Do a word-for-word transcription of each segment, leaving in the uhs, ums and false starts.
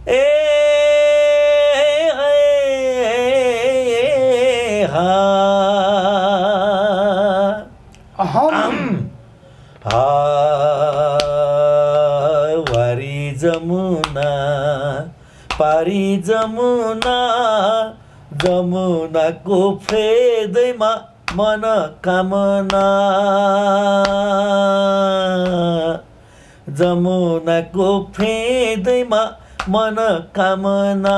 ए हा वारी जमुना पारी जमुना जमुनाको फेदैमा मनोकामना जमुनाको फेदैमा मनोकामना।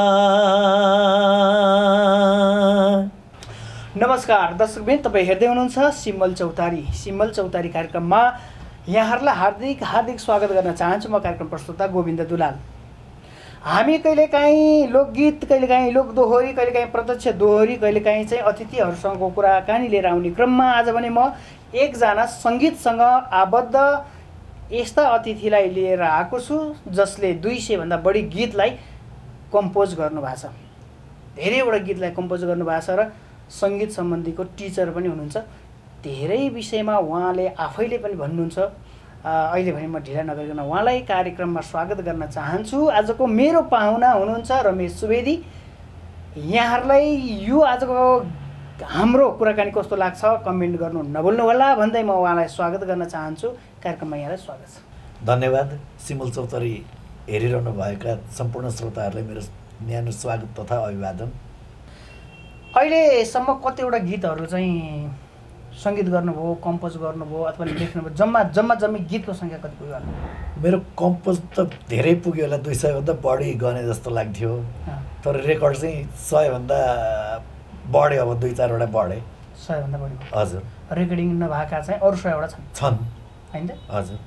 नमस्कार दर्शकवृन्द, तपाईँ हेर्दै हुनुहुन्छ सिम्बल चौतारी। सिम्बल चौतारी कार्यक्रममा यहाँहरूलाई हार्दिक हार्दिक स्वागत गर्न चाहन्छु। म कार्यक्रम प्रस्तुता गोविन्द दुलाल। हामी कहिलेकाहीँ लोकगीत, कहिलेकाहीँ लोक दोहोरी, कहिलेकाहीँ प्रत्यक्ष दोहोरी, कहिलेकाहीँ चाहिँ अतिथिहरूसँगको कुराकानी लिएर आउने क्रममा आज भने म एकजना सङ्गीतसँग आबद्ध यस्ता अतिथिलाई लिएर आएको छु जसले दुई सयभन्दा बढी गीतलाई कम्पोज गर्नुभएको छ। धेरैवटा गीतलाई कम्पोज गर्नुभएको छ र सङ्गीत सम्बन्धीको टिचर पनि हुनुहुन्छ। धेरै विषयमा उहाँले आफैले पनि भन्नुहुन्छ। अहिले भने म ढिला नगरिकन उहाँलाई कार्यक्रममा स्वागत गर्न चाहन्छु। आजको मेरो पाहुना हुनुहुन्छ रमेश सुवेदी। यहाँहरूलाई यो आजको हाम्रो कुराकानी कस्तो लाग्छ कमेन्ट गर्नु नभुल्नुहोला भन्दै म उहाँलाई स्वागत गर्न चाहन्छु। कार्यक्रममा यहाँलाई स्वागत छ। धन्यवाद। सिम्बल चौतारी हेरिरहनु भएका सम्पूर्ण श्रोताहरूलाई मेरो न्यानो स्वागत तथा अभिवादन। अहिलेसम्म कतिवटा गीतहरू चाहिँ सङ्गीत गर्नुभयो, कम्पोज गर्नुभयो अथवा लेख्नुभयो? जम्मा जम्मा जम्मी गीतको सङ्ख्या कति पुग्यो? मेरो कम्पोज त धेरै पुग्यो होला, दुई सयभन्दा बढी गने जस्तो लाग्थ्यो। तर रेकर्ड चाहिँ सयभन्दा बढ्यो, अब दुई चारवटा बढे। सयभन्दा बढी? हजुर। रेकर्डिङ नभएका चाहिँ अरू सयवटा छन् छन् होइन? हजुर।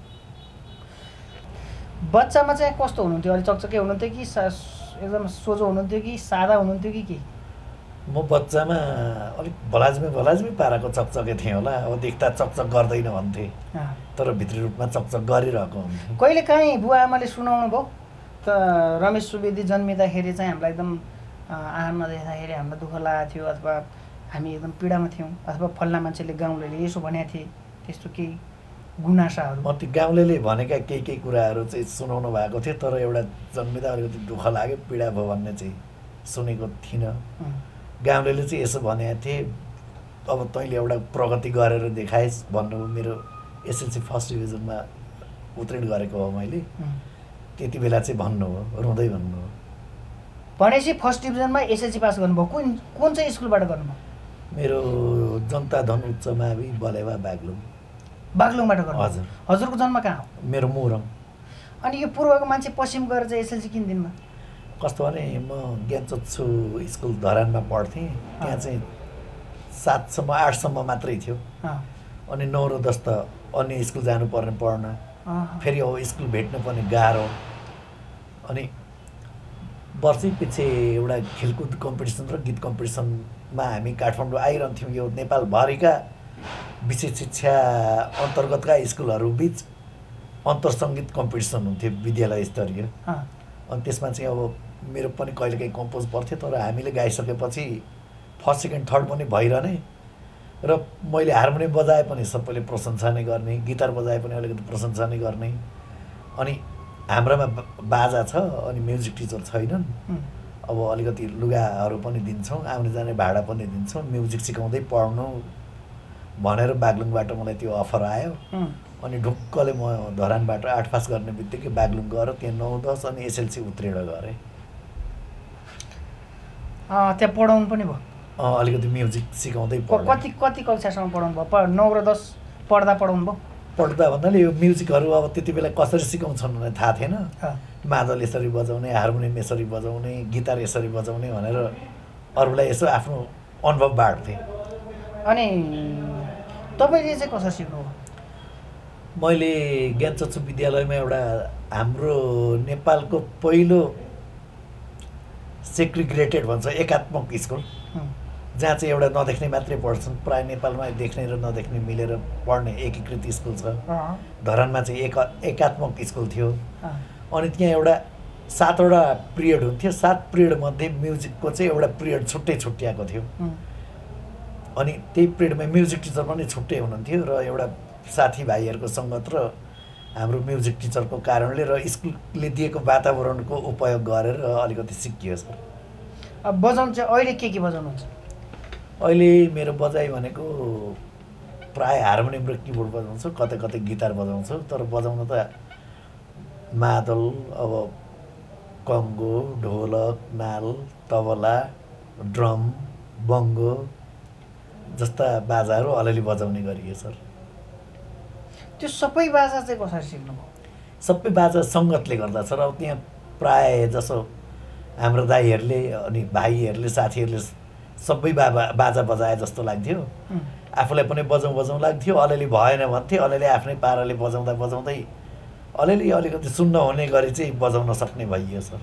बच्चामा चाहिँ कस्तो हुनुहुन्थ्यो? अलिक चकचके हुनुहुन्थ्यो कि एकदम सोझो हुनुहुन्थ्यो कि सादा हुनुहुन्थ्यो कि के? म बच्चामा अलिक भलाजमी भलाजमी पाराको चकचके थिएँ होला। अब देख्दा चकचक गर्दैन भन्थे, तर भित्री रूपमा चकचक गरिरहेको हुन्थ्यो। कहिले काहीँ बुवा आमाले सुनाउनु भयो त रमेश सुवेदी जन्मिँदाखेरि चाहिँ हामीलाई एकदम आहार नदेख्दाखेरि हामीलाई दुःख लागेको थियो अथवा हामी एकदम पीडामा थियौँ अथवा फल्ना मान्छेले गाउँलेले यसो भनेको थिए, त्यस्तो केही गुनासाहरू? म त्यो गाउँलेले भनेका केही केही कुराहरू चाहिँ सुनाउनु भएको थियो, तर एउटा जन्मिँदा अलिकति दुःख लाग्यो, पीडा भयो भन्ने चाहिँ सुनेको थिइनँ। गाउँलेले चाहिँ यसो भनेको थिए, अब तैँले एउटा प्रगति गरेर देखाइस् भन्नु। मेरो एसएलसी फर्स्ट डिभिजनमा उत्तीर्ण गरेको हो मैले, त्यति बेला चाहिँ भन्नु हो, रुँदै भन्नु हो। भनेपछि फर्स्ट डिभिजनमा एसएलसी पास गर्नुभयो? कुन कुन चाहिँ स्कुलबाट गर्नुभयो? मेरो जनता धन उच्च मावि बलेवा बागलुङ। बागलुङबाट गर्नु? हजुर। हजुरको जन्म कहाँ हो? मेरो मोरङ। अनि यो पूर्वको मान्छे पश्चिम गएर चाहिँ एसएलसी किन दिनमा? कस्तो भने म ज्ञानचक्षु स्कुल धरानमा पढ्थेँ। त्यहाँ चाहिँ सातसम्म आठसम्म मात्रै थियो। अनि नौ र दस त अन्य स्कुल जानुपर्ने पढ्न, फेरि अब स्कुल भेट्नु पनि गाह्रो। अनि वर्षै पछि एउटा खेलकुद कम्पिटिसन र गीत कम्पिटिसनमा हामी काठमाडौँ आइरहन्थ्यौँ। यो नेपालभरिका विशेष शिक्षा अन्तर्गतका स्कुलहरू बिच अन्तर सङ्गीत कम्पिटिसन हुन्थ्यो विद्यालय स्तरीय। अनि त्यसमा चाहिँ अब मेरो पनि कहिलेकाहीँ कम्पोज पर्थ्यो, तर हामीले गाइसकेपछि फर्स्ट सेकेन्ड थर्ड पनि भइरहने र मैले हार्मोनियम बजाए पनि सबैले प्रशंसा नै गर्ने, गिटार बजाए पनि अलिकति प्रशंसा नै गर्ने। अनि हाम्रोमा बाजा छ अनि म्युजिक टिचर छैनन्। अब अलिकति लुगाहरू पनि दिन्छौँ, आउने जाने भाडा पनि दिन्छौँ, म्युजिक सिकाउँदै पढ्नु भनेर बागलुङबाट मलाई त्यो अफर आयो। अनि ढुक्कले म धरानबाट आठ पास गर्ने बित्तिकै बागलुङ गएर त्यहाँ नौ दस अनि एसएलसी उत्तीर्ण गरेँ। त्यहाँ पढाउनु पनि भयो? अलिकति म्युजिक सिकाउँदै पढेँ। कति कति कक्षासम्म पढाउनु भयो? नौ र दस पढ्दा पढाउनु भयो? पढ्दा भन्नाले यो म्युजिकहरू अब त्यति बेला कसरी सिकाउँछन् भनेर थाहा थिएन। मादल यसरी बजाउने, हार्मोनियम यसरी बजाउने, गिटार यसरी बजाउने भनेर अरूलाई यसो आफ्नो अनुभव बाँड्थेँ। अनि तपाईँले चाहिँ कसरी सिक्नुभयो? मैले ज्ञानचक्षु विद्यालयमा एउटा हाम्रो नेपालको पहिलो सेग्रिगेटेड भन्छ एकात्मक स्कुल, जहाँ चाहिँ एउटा नदेख्ने मात्रै पढ्छन्। प्राय नेपालमा देख्ने र नदेख्ने मिलेर पढ्ने एकीकृत स्कुल छ। धरानमा चाहिँ एक एकात्मक स्कुल थियो। अनि त्यहाँ एउटा सातवटा पिरियड हुन्थ्यो। सात पिरियडमध्ये म्युजिकको चाहिँ एउटा पिरियड छुट्टै छुट्याएको थियो। अनि त्यही पिरियडमा म्युजिक टिचर पनि छुट्टै हुनुहुन्थ्यो र एउटा साथीभाइहरूको सङ्गत र हाम्रो म्युजिक टिचरको कारणले र स्कुलले दिएको वातावरणको उपयोग गरेर अलिकति सिकियो सर। अब बजाउनु चाहिँ अहिले के के बजाउनुहुन्छ? अहिले मेरो बजाइ भनेको प्राय हार्मोनियम र किबोर्ड बजाउँछु, कतै कतै गिटार बजाउँछु, तर बजाउन त मादल, अब कङ्गो, ढोलक, नाल, तबला, ड्रम, बङ्गो जस्ता बाजाहरू अलिअलि बजाउने गरिए सर। त्यो सबै बाजा चाहिँ कसरी सिक्नुभयो? सबै बाजा सङ्गतले गर्दा सर। अब त्यहाँ प्राय जसो हाम्रो दाइहरूले अनि भाइहरूले साथीहरूले सबै बाबा बाजा बजाए जस्तो लाग्थ्यो। आफूलाई पनि बजाउँ बजाउँ लाग्थ्यो, अलिअलि भएन भन्थे, अलिअलि आफ्नै पाराले बजाउँदा बजाउँदै अलिअलि अलिकति सुन्न हुने गरी चाहिँ बजाउन सक्ने भइयो सर।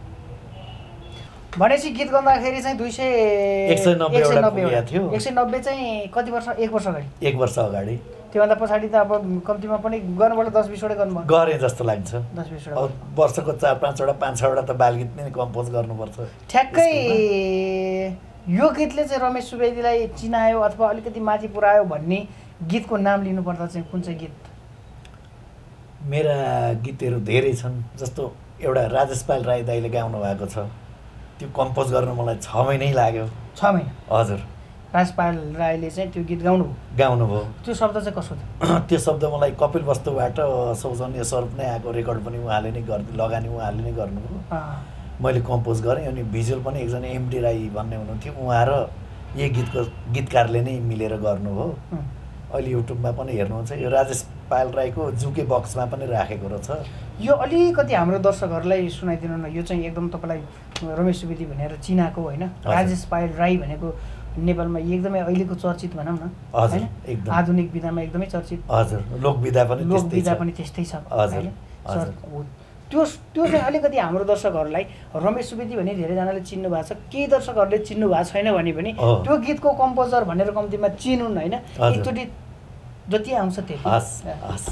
भनेपछि गीत गाउँदाखेरि चाहिँ दुई सय एक सय नब्बे पुगेको थियो। एक सय नब्बे चाहिँ कति वर्ष? एक वर्ष अगाडि? एक वर्ष अगाडि। त्योभन्दा पछाडि त अब कम्तीमा पनि गर्नुपर्छ दस बिसवटा गर्नुभयो? गरेँ जस्तो लाग्छ। दस बिसवटा। अब वर्षको चार पाँचवटा पाँच छवटा त बालगीत नै कम्पोज गर्नुपर्छ। ठ्याक्कै यो गीतले चाहिँ रमेश सुवेदीलाई चिनायो अथवा अलिकति माथि पुर्यायो भन्ने गीतको नाम लिनुपर्दा चाहिँ कुन चाहिँ गीत? मेरा गीतहरू धेरै छन्। जस्तो एउटा राजेश पाल राई दाइले गाउनु भएको छ, त्यो कम्पोज गर्न मलाई छ महिनै लाग्यो। छ महिना? हजुर। राजेश पाल राईले चाहिँ त्यो गीत गाउनु गाउनुभयो। त्यो शब्द चाहिँ कसो थियो? त्यो शब्द मलाई कपिल वस्तुबाट सौजन्य स्वरूप नै आएको, रेकर्ड पनि उहाँले नै गर् लगानी उहाँले नै गर्नुभयो। मैले कम्पोज गरेँ अनि भिजुअल पनि एकजना एमडी राई भन्ने हुनुहुन्थ्यो, उहाँ र यही गीतको गीतकारले नै मिलेर गर्नुभयो। अहिले युट्युबमा पनि हेर्नुहुन्छ, यो राजेश पाल राईको जुके बक्समा पनि राखेको रहेछ। यो अलिकति हाम्रो दर्शकहरूलाई सुनाइदिनु न। यो चाहिँ एकदम तपाईँलाई रमेश सुवेदी भनेर चिनाएको होइन, राजेश पाल राई भनेको नेपालमा एकदमै अहिलेको चर्चित भनौँ न, होइन? एकदम आधुनिक विधामा एकदमै चर्चित। हजुर। लोकविधा पनि लोकविधा पनि त्यस्तै छ। हजुर। त्यो त्यो चाहिँ अलिकति हाम्रो दर्शकहरूलाई रमेश सुवेदी भने धेरैजनाले चिन्नु भएको छ, केही दर्शकहरूले चिन्नु भएको छैन भने पनि त्यो गीतको कम्पोजर भनेर कम्तीमा चिनुन् होइन, एकचोटि जति आउँछ त्यति। हस् हस्।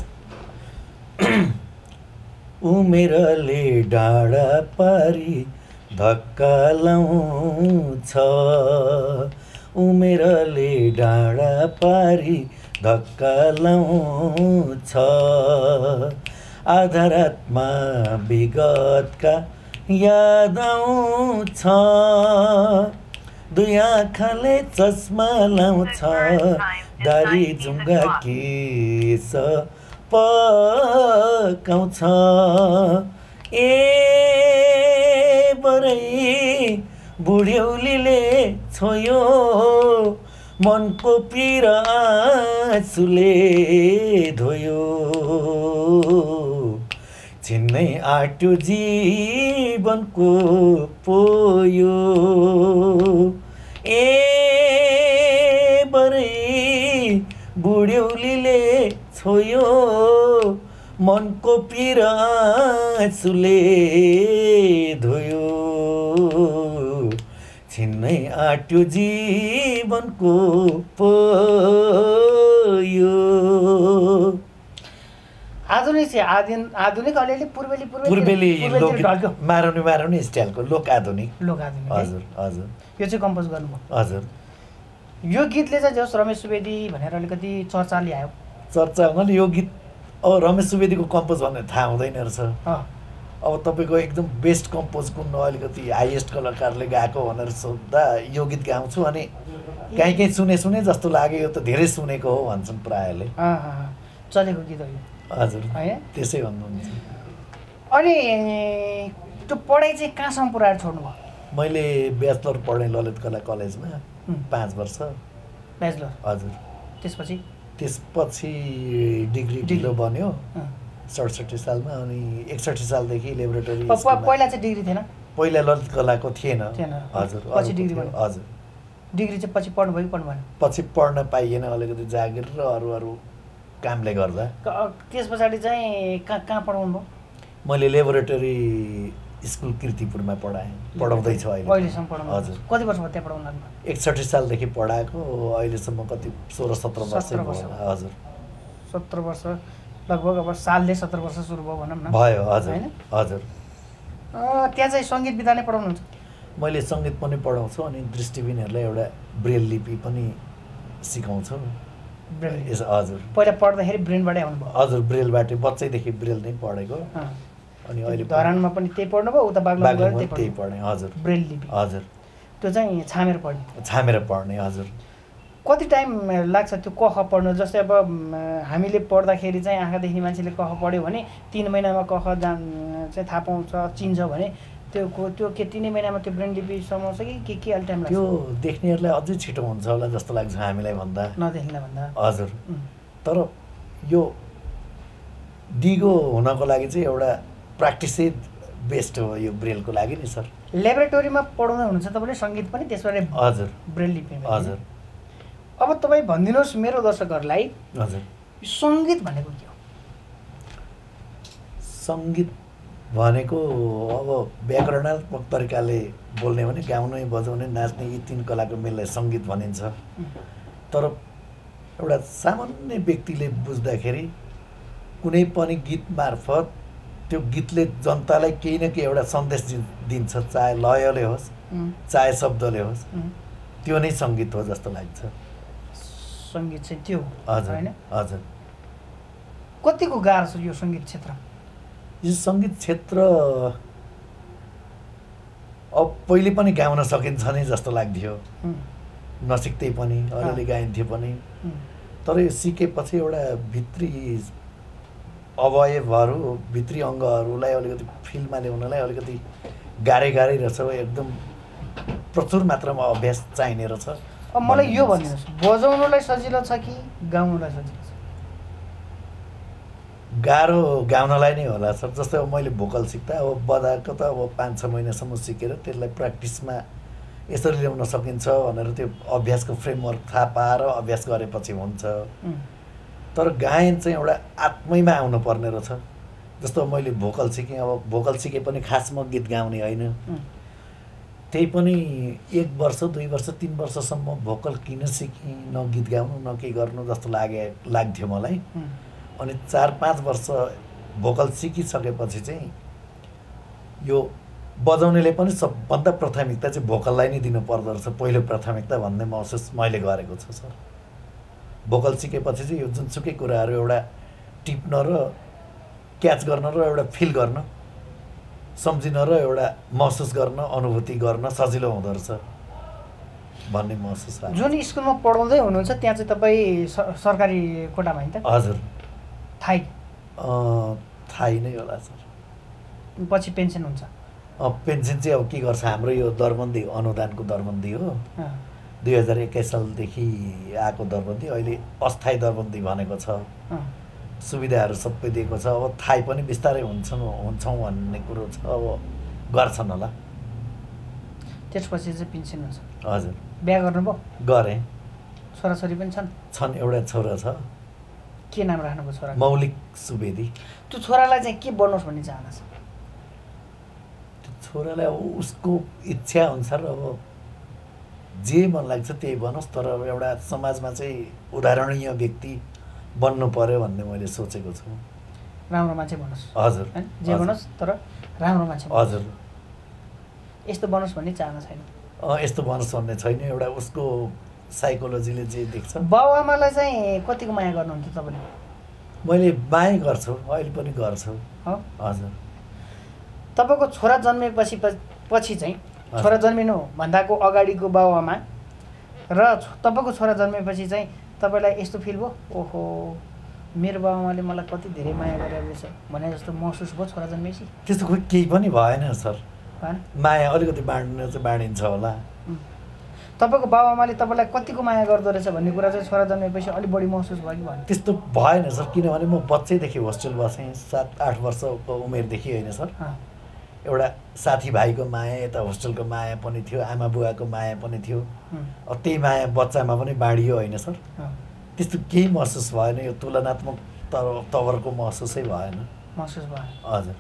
उमेरले डाँडा पारी धक्का लाउँछ, उमेरले डाँडा पारी धक्का लाउँछ, आधा रातमा विगतका याद आउँछ, दुई आँखाले चस्मा लाउँछ, दारी जुङ्गा केस पकाउँछ, ए बरै बुढ्यौलीले छोयो मनको पीर आँसुले धोयो, चिन्नै आट्यो जीवनको पोयो, ए बरै बुढ्यौलीले छोयो मनको पीर आँसुले धोयो, छिन्नै आट्यो जीवनको पोयो। आधुनिक चाहिँ आधुन आधुनिक अलिअलि पूर्वेली पूर्वेली मारुनी मारुनी स्टाइलको लोक आधुनिक। लोक आधुनिक। हजुर हजुर। यो चाहिँ कम्पोज गर्नुभयो? हजुर। यो गीतले चाहिँ जस रमेश सुवेदी भनेर अलिकति चर्चा ल्यायो। चर्चा हुनाले यो गीत अब रमेश सुवेदीको कम्पोज भन्ने थाहा हुँदैन रहेछ। अब तपाईँको एकदम बेस्ट कम्पोज कुन अलिकति हाइएस्ट कलाकारले गाएको भनेर सोद्धा यो गीत गाउँछु अनि कहीँ कहीँ सुने सुने जस्तो लाग्यो, यो त धेरै सुनेको हो भन्छन् प्रायःले। चलेको गीत हो यो। हजुर त्यसै भन्नुहुन्छ। अनि त्यो पढाइ चाहिँ कहाँसम्म पुऱ्याएर छोड्नुभयो? मैले ब्याचलर पढेँ ललित कला कलेजमा पाँच वर्ष। ब्याचलर? हजुर। त्यसपछि? त्यसपछि डिग्री ढिलो बन्यो सडसठी सालमा, अनि एकसठी सालदेखि लेबोरेटरी। पहिला चाहिँ डिग्री थिएन? पहिला ललित कलाको थिएन। हजुर। पछि डिग्री भयो? हजुर। डिग्री चाहिँ पछि पढ्नु भयो कि पढ्नु भएन? पछि पढ्न पाइएन, अलिकति जागिर र अरू अरू कामले गर्दा। त्यस पछाडि चाहिँ कहाँ कहाँ पढाउनु भयो? मैले लेबोरेटरी स्कुल किर्तिपुरमा पढाएँ, पढाउँदैछु अहिले। अहिलेसम्म पढाउनु? हजुर। कति वर्ष भयो त्यहाँ पढाउनु लाग्नु? एकसठी सालदेखि पढाएको, अहिलेसम्म कति सोह्र सत्र वर्ष भयो। हजुर। सत्र वर्ष लगभग। अब सालले सत्र वर्ष सुरु भयो भनौँ न। भयो। हजुर हजुर। त्यहाँ चाहिँ सङ्गीत विधा नै पढाउनुहुन्छ? मैले सङ्गीत पनि पढाउँछु अनि दृष्टिविहीनहरूलाई एउटा ब्रेल लिपि पनि सिकाउँछु। यस हजुर पहिला पढ्दाखेरि ब्रेनबाटै आउनुभयो हजुर ब्रेलबाटै बच्चैदेखि ब्रेल नै पढेको अनि अहिले धरानमा पनि त्यही पढ्नुभयो उता बागलुङमा त्यही पढेँ हजुर ब्रेल लिपि हजुर त्यो चाहिँ छामेर पढ्ने छामेर पढ्ने हजुर कति टाइम लाग्छ त्यो क ख पढ्नु जस्तै अब हामीले पढ्दाखेरि चाहिँ आँखा देख्ने मान्छेले क ख पढ्यो भने तिन महिनामा क ख जान चाहिँ थाहा पाउँछ चिन्छ भने त्यो त्यो के तिनै महिनामा त्यो ब्रेन लिपि समाउँछ कि के के अलि टाइम लाग्छ त्यो देख्नेहरूलाई अझै छिटो हुन्छ होला जस्तो लाग्छ हामीलाई भन्दा नदेख्नेलाई भन्दा हजुर तर यो दिगो हुनको लागि चाहिँ एउटा प्र्याक्टिसै बेस्ट हो यो ब्रेलको लागि नि सर ल्याबोरेटोरीमा पढाउँदै हुनुहुन्छ तपाईँले सङ्गीत पनि त्यसबारे हजुर ब्रेल लिपि हजुर अब तपाईँ भनिदिनुहोस् मेरो दर्शकहरूलाई हजुर सङ्गीत भनेको के हो सङ्गीत भनेको अब व्याकरणात्मक तरिकाले बोल्ने भने गाउने बजाउने नाच्ने यी तिन कलाको मेललाई सङ्गीत भनिन्छ तर एउटा सामान्य व्यक्तिले बुझ्दाखेरि कुनै पनि गीत मार्फत त्यो गीतले जनतालाई केही न केही एउटा सन्देश दिन्छ चाहे लयले होस् चाहे शब्दले होस् त्यो नै सङ्गीत हो जस्तो लाग्छ सङ्गीत चाहिँ त्यो हजुर होइन हजुर कतिको गाह्रो छ यो सङ्गीत क्षेत्र यो सङ्गीत क्षेत्र अब पहिले पनि गाउन सकिन्छ नि जस्तो लाग्थ्यो नसिक्दै पनि अलिअलि गाइन्थ्यो पनि तर यो सिकेपछि एउटा भित्री अवयवहरू भित्री अङ्गहरूलाई अलिकति फिल्डमा ल्याउनलाई अलिकति गाह्रै गाह्रै रहेछ एकदम प्रचुर मात्रामा अभ्यास चाहिने रहेछ अब मलाई यो भनिदिनुहोस् बजाउनुलाई सजिलो छ कि गाउनुलाई सजिलो छ गाह्रो गाउनलाई नै होला सर जस्तै अब मैले भोकल सिक्दा अब बजाएको त अब पाँच छ महिनासम्म सिकेर त्यसलाई प्र्याक्टिसमा यसरी ल्याउन सकिन्छ भनेर त्यो अभ्यासको फ्रेमवर्क थाहा पाएर अभ्यास गरेपछि हुन्छ तर गायन चाहिँ एउटा आत्मैमा आउनुपर्ने रहेछ जस्तो मैले भोकल सिकेँ अब भोकल सिके पनि खास म गीत गाउने होइन त्यही पनि एक वर्ष दुई वर्ष तिन वर्षसम्म भोकल किन सिकेँ न गीत गाउनु न के गर्नु जस्तो लागे लाग्थ्यो मलाई अनि चार पाँच वर्ष भोकल सिकिसकेपछि चाहिँ यो बजाउनेले पनि सबभन्दा प्राथमिकता चाहिँ भोकललाई नै दिनु पर्दो रहेछ पहिलो प्राथमिकता भन्ने महसुस मैले गरेको छु सर भोकल सिकेपछि चाहिँ यो जुनसुकै कुराहरू एउटा टिप्न र क्याच गर्न र एउटा फिल गर्न सम्झिन र एउटा महसुस गर्न अनुभूति गर्न सजिलो हुँदो रहेछ भन्ने महसुस लाग्छ जुन स्कुलमा पढाउँदै हुनुहुन्छ त्यहाँ चाहिँ तपाईँ सरकारी कोटामा होइन त हजुर थाहै थाहै नै होला सर पछि पेन्सन हुन्छ पेन्सन चाहिँ अब के गर्छ हाम्रो यो दरबन्दी अनुदानको दरबन्दी हो दुई हजार एक्काइस सालदेखि आएको दरबन्दी अहिले अस्थायी दरबन्दी भनेको छ सुविधाहरू सबै दिएको छ अब थाहै पनि बिस्तारै हुन्छन् हुन्छौँ भन्ने कुरो छ अब गर्छन् होला त्यसपछि चाहिँ पेन्सन हुन्छ हजुर बिहा गर्नुभयो गरेँ छोराछोरी पनि छन् छन् एउटा छोरा छ के नाम राख्नुभयो छोरा मौलिक सुवेदी त्यो छोरालाई चाहिँ के बनोस् भन्ने चाहना छ त्यो छोरालाई अब उसको इच्छा अनुसार अब जे मन लाग्छ त्यही बनोस् तर एउटा समाजमा चाहिँ उदाहरणीय व्यक्ति बन्नु पर्यो भन्ने मैले सोचेको छु राम्रो मान्छे बनोस् हजुर जे बनोस् तर राम्रो मान्छे हजुर यस्तो बनोस् भन्ने चाहना छैन यस्तो बनोस् भन्ने छैन एउटा उसको साइकोलोजीले जे देख्छ बाउ आमालाई चाहिँ कतिको माया गर्नुहुन्थ्यो तपाईँले मैले माया गर्छु अहिले पनि गर्छु हजुर तपाईँको छोरा जन्मेपछि पछि चाहिँ छोरा जन्मिनु भन्दाको अगाडिको बाउ आमा र तपाईँको छोरा जन्मेपछि चाहिँ तपाईँलाई यस्तो फिल भयो ओहो मेरो बाउ आमाले मलाई कति धेरै माया गरेर रहेछ भने जस्तो महसुस भयो छोरा जन्मेपछि त्यस्तो खोइ केही पनि भएन सर भएन माया अलिकति बाँड्नु चाहिँ बाँडिन्छ होला तपाईँको बाउ आमाले तपाईँलाई कतिको माया गर्दो रहेछ भन्ने कुरा चाहिँ छोरा जन्मेपछि अलिक बढी महसुस भयो कि भन्नु त्यस्तो भएन सर किनभने म बच्चैदेखि होस्टेल बसेँ सात आठ वर्षको उमेरदेखि होइन सर एउटा साथीभाइको माया यता होस्टेलको माया पनि थियो आमा बुवाको माया पनि थियो त्यही माया बच्चामा पनि बाँडियो होइन सर त्यस्तो केही महसुस भएन यो तुलनात्मक तवरको महसुसै भएन महसुस भयो हजुर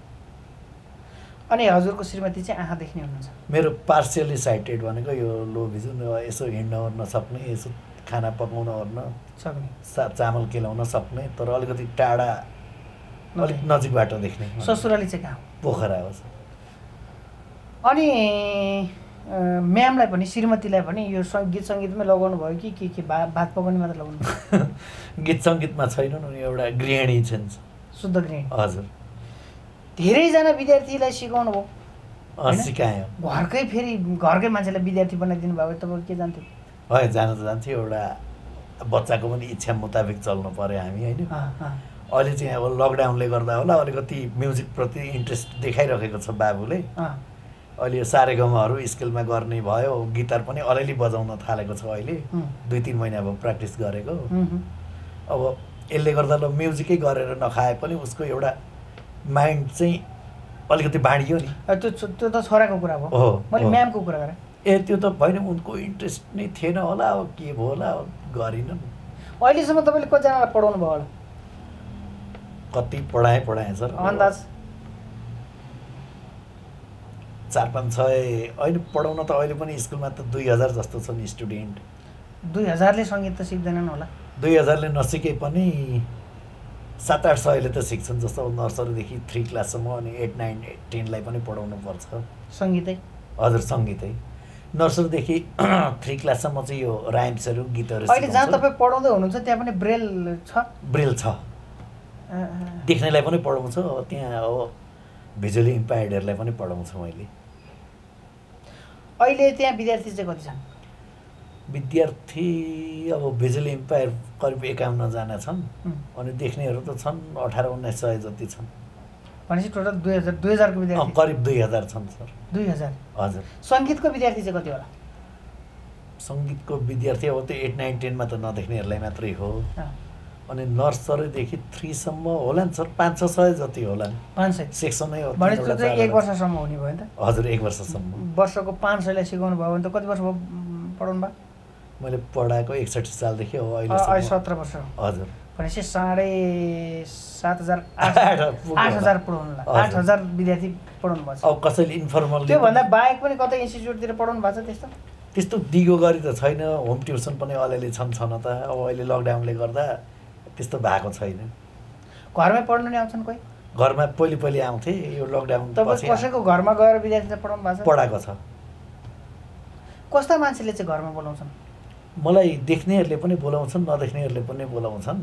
अनि हजुरको श्रीमती चाहिँ आँखा देख्ने हुनुहुन्छ मेरो पार्सियली साइटेड भनेको यो लो भिजन यसो हिँड्न ओर्न सक्ने यसो खाना पकाउन ओर्न सक्ने सा चामल केलाउन सक्ने तर अलिकति टाढा अलिक नजिकबाट देख्ने ससुराली चाहिँ कहाँ पोखरा हो सर अनि म्यामलाई पनि श्रीमतीलाई पनि यो गीत सङ्गीतमै लगाउनु भयो कि के के भात पकाउने मात्र लगाउनु भयो? गीत सङ्गीतमा छैनन्, उनी एउटा गृहिणी छन्, शुद्ध गृहिणी। हजुर। धेरैजना विद्यार्थीलाई सिकाउनु भयो? सिकायो। घरकै फेरि घरकै मान्छेलाई विद्यार्थी बनाइदिनु भयो, तपाईँ के जान्थ्यो? है जान त जान्थ्यो, एउटा बच्चाको पनि इच्छा मुताबिक चल्नु पऱ्यो हामी, होइन? अहिले चाहिँ अब लकडाउनले गर्दा होला अलिकति म्युजिकप्रति इन्ट्रेस्ट देखाइरहेको छ बाबुले। अहिले यो सारेगमहरू स्कुलमा गर्ने भयो, गिटार पनि अलिअलि बजाउन थालेको छ अहिले, दुई तिन महिना भयो प्र्याक्टिस गरेको। अब यसले गर्दा ल म्युजिकै गरेर नखाए पनि उसको एउटा माइन्ड चाहिँ अलिकति बाँडियो नि। त्यो त्यो त छोराको कुरा भयो, हो मैले म्यामको कुरा गरेँ। ए त्यो त होइन, उनको इन्ट्रेस्ट नै थिएन होला, अब के भयो होला, गरिनन्। अहिलेसम्म तपाईँले कतिजनालाई पढाउनु भयो होला? कति पढाएँ पढाएँ सर, अन्दाज चार पाँच सय। अहिले पढाउन त अहिले पनि स्कुलमा त दुई हजार जस्तो छन् स्टुडेन्ट। दुई हजारले सङ्गीत त सिक्दैनन् होला? दुई हजारले नसिके पनि सात आठ सयले त सिक्छन्, जस्तो नर्सरीदेखि थ्री क्लाससम्म, अनि एट नाइन टेनलाई पनि पढाउनु पर्छ सङ्गीतै। हजुर सङ्गीतै। नर्सरीदेखि थ्री क्लाससम्म चाहिँ यो राइम्सहरू गीतहरू। अहिले जहाँ तपाईँ पढाउँदै हुनुहुन्छ त्यहाँ पनि ब्रेल छ? ब्रेल छ, देख्नेलाई पनि पढाउँछु। अब त्यहाँ अब भिजुअली इम्पायर्डहरूलाई पनि पढाउँछु मैले। अहिले त्यहाँ विद्यार्थी चाहिँ कति छन्? विद्यार्थी अब भिजुअली इम्पायर करिब एकाउन्नजना छन्, अनि देख्नेहरू त छन् अठार उन्नाइस सय जति छन्। भनेपछि टोटल दुई हजार दुई हजारको विद्यार्थी? करिब दुई हजार छन् सर। दुई हजार? हजुर। सङ्गीतको विद्यार्थी चाहिँ कति होला? सङ्गीतको विद्यार्थी अब त्यो एट नाइन टेनमा त नदेख्नेहरूलाई मात्रै हो, अनि नर्सरीदेखि थ्रीसम्म होला नि सर, पाँच छ सय जति होला नि। पाँच सय सेक्सनै हो। भनेपछि चाहिँ एक वर्षसम्म हुने भयो नि त? हजुर, एक वर्षसम्म। वर्षको पाँच सयलाई सिकाउनु भयो भने त कति वर्ष भयो पढाउनु भयो? मैले पढाएको एकसठी सालदेखि हो अहिले सत्र वर्ष। हजुर। भनेपछि साढे सात हजार आठ आठ हजार पढाउनु होला, आठ हजार विद्यार्थी पढाउनु भएको छ। अब कसैले इन्फर्मल, त्योभन्दा बाहेक पनि कतै इन्स्टिच्युटतिर पढाउनु भएको छ त्यस्तो? त्यस्तो दिगो गरी त छैन, होम ट्युसन पनि अलिअलि छन् छन त। अब अहिले लकडाउनले गर्दा त्यस्तो भएको छैन। घरमै पढ्नु नि आउँछन् कोही? घरमा पहिले पहिले आउँथे, यो लकडाउन तपाईँ कसैको घरमा गएर विद्यार्थी पढाउनु भएको छ? पढाएको छ। कस्ता मान्छेले चाहिँ घरमा बोलाउँछन्? मलाई देख्नेहरूले पनि बोलाउँछन्, नदेख्नेहरूले पनि बोलाउँछन्।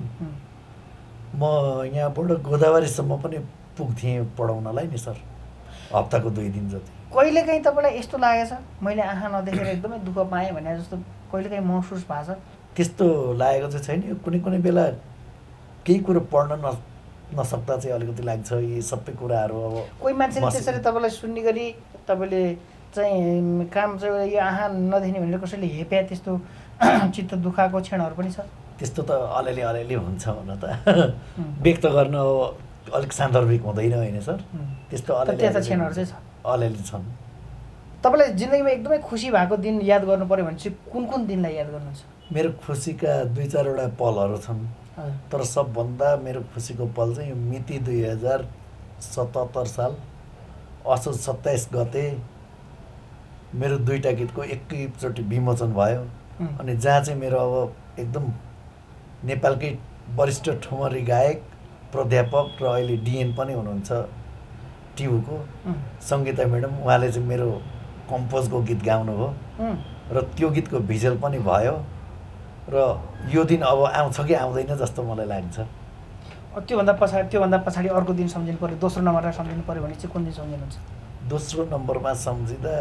म यहाँबाट गोदावरीसम्म पनि पुग्थेँ पढाउनलाई नि सर, हप्ताको दुई दिन जति। कहिलेकाहीँ तपाईँलाई यस्तो लागेछ मैले आँखा नदेखेर एकदमै दुःख पाएँ भने जस्तो कहिलेकाहीँ महसुस भएको छ? त्यस्तो लागेको चाहिँ छैन। यो कुनै कुनै बेला केही कुरो पढ्न न नसक्दा चाहिँ अलिकति लाग्छ यी सबै कुराहरू। अब कोही मान्छेले त्यसरी तपाईँलाई सुन्ने गरी तपाईँले चाहिँ काम चाहिँ यो आँखा नदेख्ने भनेर कसैले हेप्या त्यस्तो चित्त दुखाएको क्षणहरू पनि छ? त्यस्तो त अलिअलि अलिअलि हुन्छ हुन त, व्यक्त गर्न अलिक सान्दर्भिक हुँदैन होइन सर, त्यस्तो अलिअलि क्षणहरू चाहिँ छ, अलिअलि छन्। तपाईँलाई जिन्दगीमा एकदमै खुसी भएको दिन याद गर्नु पऱ्यो भने चाहिँ कुन कुन दिनलाई याद गर्नुहुन्छ? मेरो खुसीका दुई चारवटा पलहरू छन्, तर सबभन्दा मेरो खुसीको पल चाहिँ यो मिति दुई हजार सतहत्तर साल असोज सत्ताइस गते मेरो दुईवटा गीतको एकैचोटि विमोचन भयो। अनि जहाँ चाहिँ मेरो अब एकदम नेपालकै वरिष्ठ ठुमरी गायक, प्राध्यापक र अहिले डिएन पनि हुनुहुन्छ टियुको सङ्गीता म्याडम, उहाँले चाहिँ मेरो कम्पोजको गीत गाउनुभयो र त्यो गीतको भिजुअल पनि भयो। र यो दिन अब आउँछ कि आउँदैन जस्तो मलाई लाग्छ। त्योभन्दा पछाडि त्योभन्दा पछाडि अर्को दिन सम्झिनु पऱ्यो, दोस्रो नम्बरमा सम्झिनु पऱ्यो भने चाहिँ कुन दिन सम्झिनुहुन्छ? दोस्रो नम्बरमा सम्झिँदा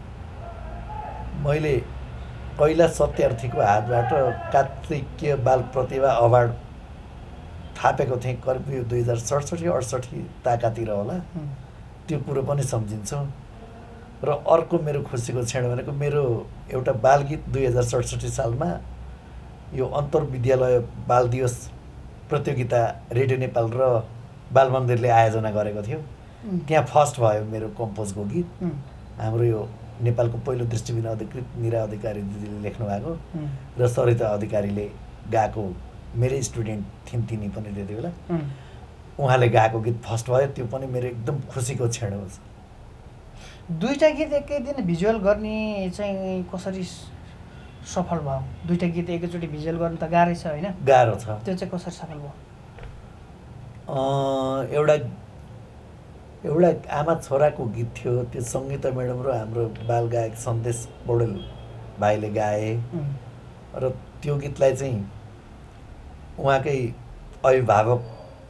मैले कैलाश सत्यार्थीको हातबाट कार्तिकीय बाल प्रतिभा अवार्ड थापेको थिएँ, करिब यो दुई हजार सडसठी अडसठी ताकातिर होला। त्यो कुरो पनि सम्झिन्छु। र अर्को मेरो खुसीको क्षण भनेको मेरो एउटा बालगीत दुई हजार सडसठी सालमा यो अन्तर्विद्यालय बाल दिवस प्रतियोगिता रेडियो नेपाल र बाल मन्दिरले आयोजना गरेको थियो। त्यहाँ फर्स्ट भयो मेरो कम्पोजको गीत। हाम्रो यो नेपालको पहिलो दृष्टिबिन अधिकृत निरा अधिकारी दिदीले लेख्नु भएको र सरिता अधिकारीले गाएको, मेरै स्टुडेन्ट थिइन् तिनी पनि त्यति बेला, उहाँले गाएको गीत फर्स्ट भयो। त्यो पनि मेरो एकदम खुसीको क्षण हो। दुईवटा गीत एकै दिन भिजुअल गर्ने चाहिँ कसरी सफल भयो? दुईवटा गीत एकैचोटि भिजुअल गर्नु त गाह्रै छ होइन? गाह्रो छ। त्यो चाहिँ कसरी सफल भयो? एउटा एउटा आमा छोराको गीत थियो, त्यो सङ्गीता म्याडम र हाम्रो बालगायक सन्देश पौडेल भाइले गाए र त्यो गीतलाई चाहिँ उहाँकै अभिभावक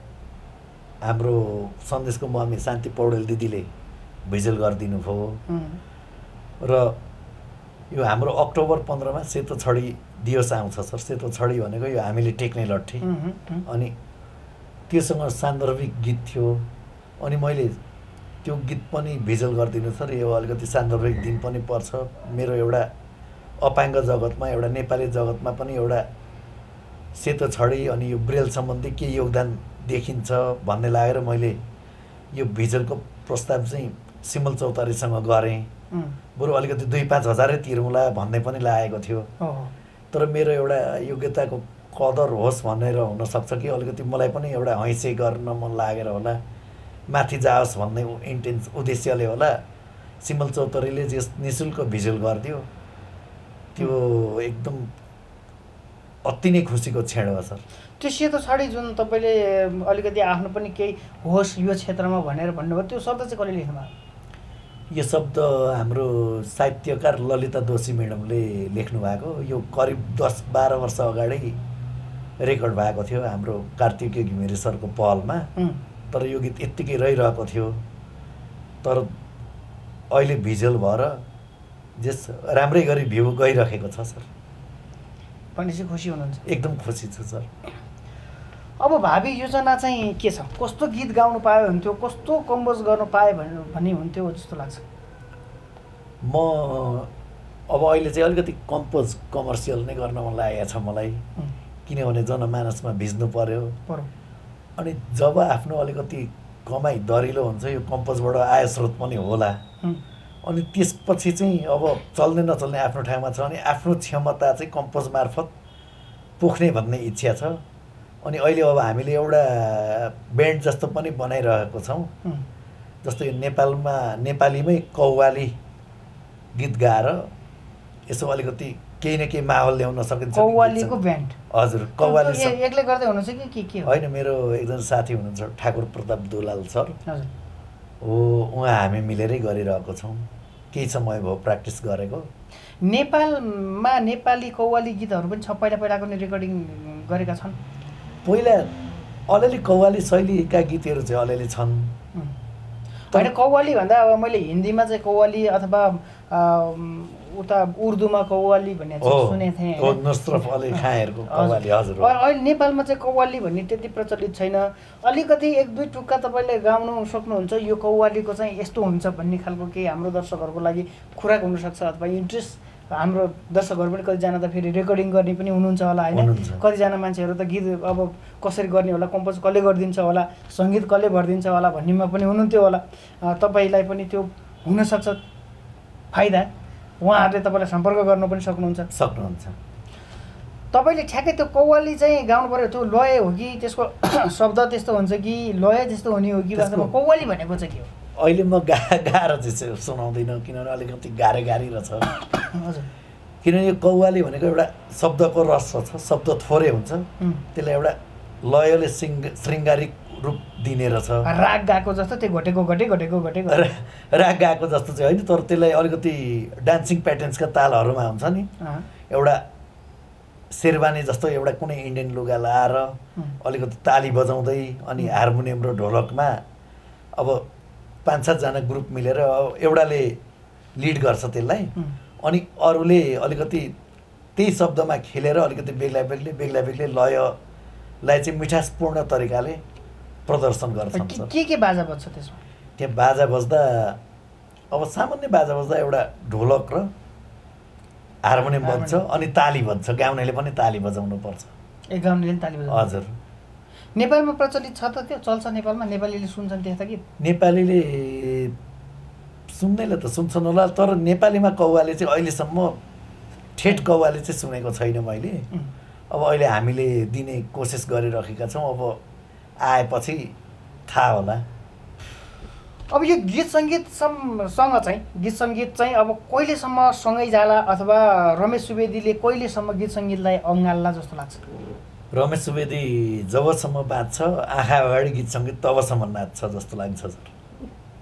हाम्रो सन्देशको मम्मी शान्ति पौडेल दिदीले भिजुअल गरिदिनु भयो र यो हाम्रो अक्टोबर पन्ध्रमा सेतो छडी दिवस आउँछ सर। सेतो छडी भनेको यो हामीले टेक्ने लट्ठी, अनि त्योसँग सान्दर्भिक गीत थियो। अनि मैले त्यो गीत पनि भिजुअल गरिदिनु सर। यो अलिकति सान्दर्भिक दिन पनि पर्छ मेरो एउटा अपाङ्ग जगतमा, एउटा नेपाली जगतमा पनि एउटा सेतो छडी अनि यो ब्रेल सम्बन्धी के योगदान देखिन्छ भन्ने लागेर मैले यो भिजुअलको प्रस्ताव चाहिँ सिमल चौतारीसँग गरेँ। बरु अलिकति दुई पाँच हजारै तिरौँला भन्ने पनि लागेको थियो, तर मेरो एउटा योग्यताको कदर होस् भनेर हुनसक्छ कि अलिकति मलाई पनि एउटा हैसे गर्न मन लागेर होला, माथि जाओस् भन्ने इन्टेन्स उद्देश्यले होला सिमल चौतारीले जस निःशुल्क भिजुअल गरिदियो। त्यो एकदम अति नै खुसीको क्षण हो सर। त्यो सेतो छडी जुन तपाईँले अलिकति आफ्नो पनि केही होस् यो क्षेत्रमा भनेर भन्नुभयो, त्यो शब्द चाहिँ कसले लेख्नुभयो? यो शब्द हाम्रो साहित्यकार ललिता दोषी म्याडमले लेख्नु भएको। यो करिब दस बाह्र वर्ष अगाडि रेकर्ड भएको थियो हाम्रो कार्तिकेय घिमिरे सरको पहलमा, तर यो गीत यत्तिकै रहिरहेको थियो। तर अहिले भिजुअल भएर जस राम्रै गरी भ्यू गइरहेको छ सर। भनेपछि खुसी हुनुहुन्छ? एकदम खुसी छु सर। अब भावी योजना चाहिँ के छ? कस्तो गीत गाउनु पायो हुन्थ्यो, कस्तो कम्पोज गर्नु पाए भन्ने हुन्थ्यो जस्तो लाग्छ? म अब अहिले चाहिँ अलिकति कम्पोज कमर्सियल नै गर्न मन लागेको छ मलाई, किनभने जनमानसमा भिज्नु पर्यो। अनि जब आफ्नो अलिकति कमाइ दरिलो हुन्छ यो कम्पोजबाट आय स्रोत पनि होला, अनि त्यसपछि चाहिँ अब चल्ने नचल्ने आफ्नो ठाउँमा छ, अनि आफ्नो क्षमता चाहिँ कम्पोज मार्फत पोख्ने भन्ने इच्छा छ। अनि अहिले अब हामीले एउटा ब्यान्ड जस्तो पनि बनाइरहेको छौँ, जस्तो यो नेपालमा नेपालीमै कव्वाली गीत गाएर यसो अलिकति केही न केही माहौल ल्याउन सकिन्छ। कव्वालीको ब्यान्ड? हजुर, कव्वाली एक्लै गर्दै हुनुहुन्छ कि के के? होइन, मेरो एकजना साथी हुनुहुन्छ ठाकुर प्रताप दुलाल सर, हो उहाँ हामी मिलेरै गरिरहेको छौँ। केही समय भयो प्र्याक्टिस गरेको। नेपालमा नेपाली कव्वाली गीतहरू पनि छ, पहिला पहिलाको नि रेकर्डिङ गरेका छन्? पहिला अलिअलि कव्वाली शैलीका गीतहरू चाहिँ अलिअलि छन्। होइन, कव्वाली भन्दा अब मैले हिन्दीमा चाहिँ कव्वाली अथवा उता उर्दूमा कव्वाली भन्ने सुनेको थिएँ, नुसरत अली खाँहरूको कव्वाली। हजुर, अहिले नेपालमा चाहिँ कव्वाली भन्ने त्यति प्रचलित छैन। अलिकति एक दुई टुक्का तपाईँले गाउनु सक्नुहुन्छ यो कव्वालीको चाहिँ यस्तो हुन्छ भन्ने खालको केही हाम्रो दर्शकहरूको लागि खुराक हुनसक्छ, अथवा इन्ट्रेस्ट हाम्रो दर्शकहरू पनि कतिजना त फेरि रेकर्डिङ गर्ने पनि हुनुहुन्छ होला होइन? कतिजना मान्छेहरू त गीत अब कसरी गर्ने होला, कम्पोज कसले गरिदिन्छ होला, सङ्गीत कसले भरिदिन्छ होला भन्नेमा पनि हुनुहुन्थ्यो होला। तपाईँलाई पनि त्यो हुनसक्छ फाइदा, उहाँहरूले तपाईँलाई सम्पर्क गर्न पनि सक्नुहुन्छ सक्नुहुन्छ तपाईँले ठ्याक्कै त्यो कव्वाली चाहिँ गाउनु पऱ्यो, त्यो लय हो कि त्यसको शब्द त्यस्तो हुन्छ कि लय त्यस्तो हुने हो कि? कव्वाली भनेको चाहिँ के हो? अहिले म गा गाएर चाहिँ सुनाउँदिनँ, किनभने अलिकति गाह्रै गाह्रै रहेछ। हजुर, किनभने यो कव्वाली भनेको एउटा शब्दको रस छ, शब्द थोरै हुन्छ, त्यसलाई एउटा लयले सिङ्ग शृङ्गारिक रूप दिने रहेछ। राग गाएको जस्तो त्यो घटेको घटे घटेको घटेको राग गाएको जस्तो चाहिँ होइन, तर त्यसलाई अलिकति डान्सिङ प्याटर्न्सका तालहरूमा हुन्छ नि, एउटा शेरवानी जस्तो एउटा कुनै इन्डियन लुगा लाएर अलिकति ताली बजाउँदै अनि हार्मोनियम र ढोलकमा अब पाँच सातजना ग्रुप मिलेर एउटाले लिड गर्छ त्यसलाई, अनि अरूले अलिकति त्यही शब्दमा खेलेर अलिकति बेग्ला बेग्लै बेग्ला बेग्लै लयलाई चाहिँ मिठासपूर्ण तरिकाले प्रदर्शन गर्छन्। के के बाजा बज्छ त्यसमा? त्यहाँ बाजा बज्दा अब सामान्य बाजा बज्दा एउटा ढोलक र हार्मोनियम बज्छ, अनि ताली बज्छ, गाउनेले पनि ताली बजाउनु पर्छ। ए गाउनेले पनि ताली बजाउनु? हजुर। नेपालमा प्रचलित छ त त्यो? चल्छ नेपालमा? नेपालीले सुन्छन् त्यस्ता गीत? नेपालीले सुन्नेले त सुन्छन् होला, तर नेपालीमा कव्वाली चाहिँ अहिलेसम्म ठेट कव्वाली चाहिँ सुनेको छैन मैले। अब अहिले हामीले दिने कोसिस गरिरहेका छौँ, अब आएपछि थाहा होला। अब यो गीत सङ्गीतसँग चाहिँ गीत सङ्गीत चाहिँ अब कहिलेसम्म सँगै जाला, अथवा रमेश सुवेदीले कहिलेसम्म गीत सङ्गीतलाई अँगाल्ला जस्तो लाग्छ? रमेश सुवेदी जबसम्म बाँच्छ आँखा अगाडि गीत सङ्गीत तबसम्म नाच्छ जस्तो लाग्छ सर।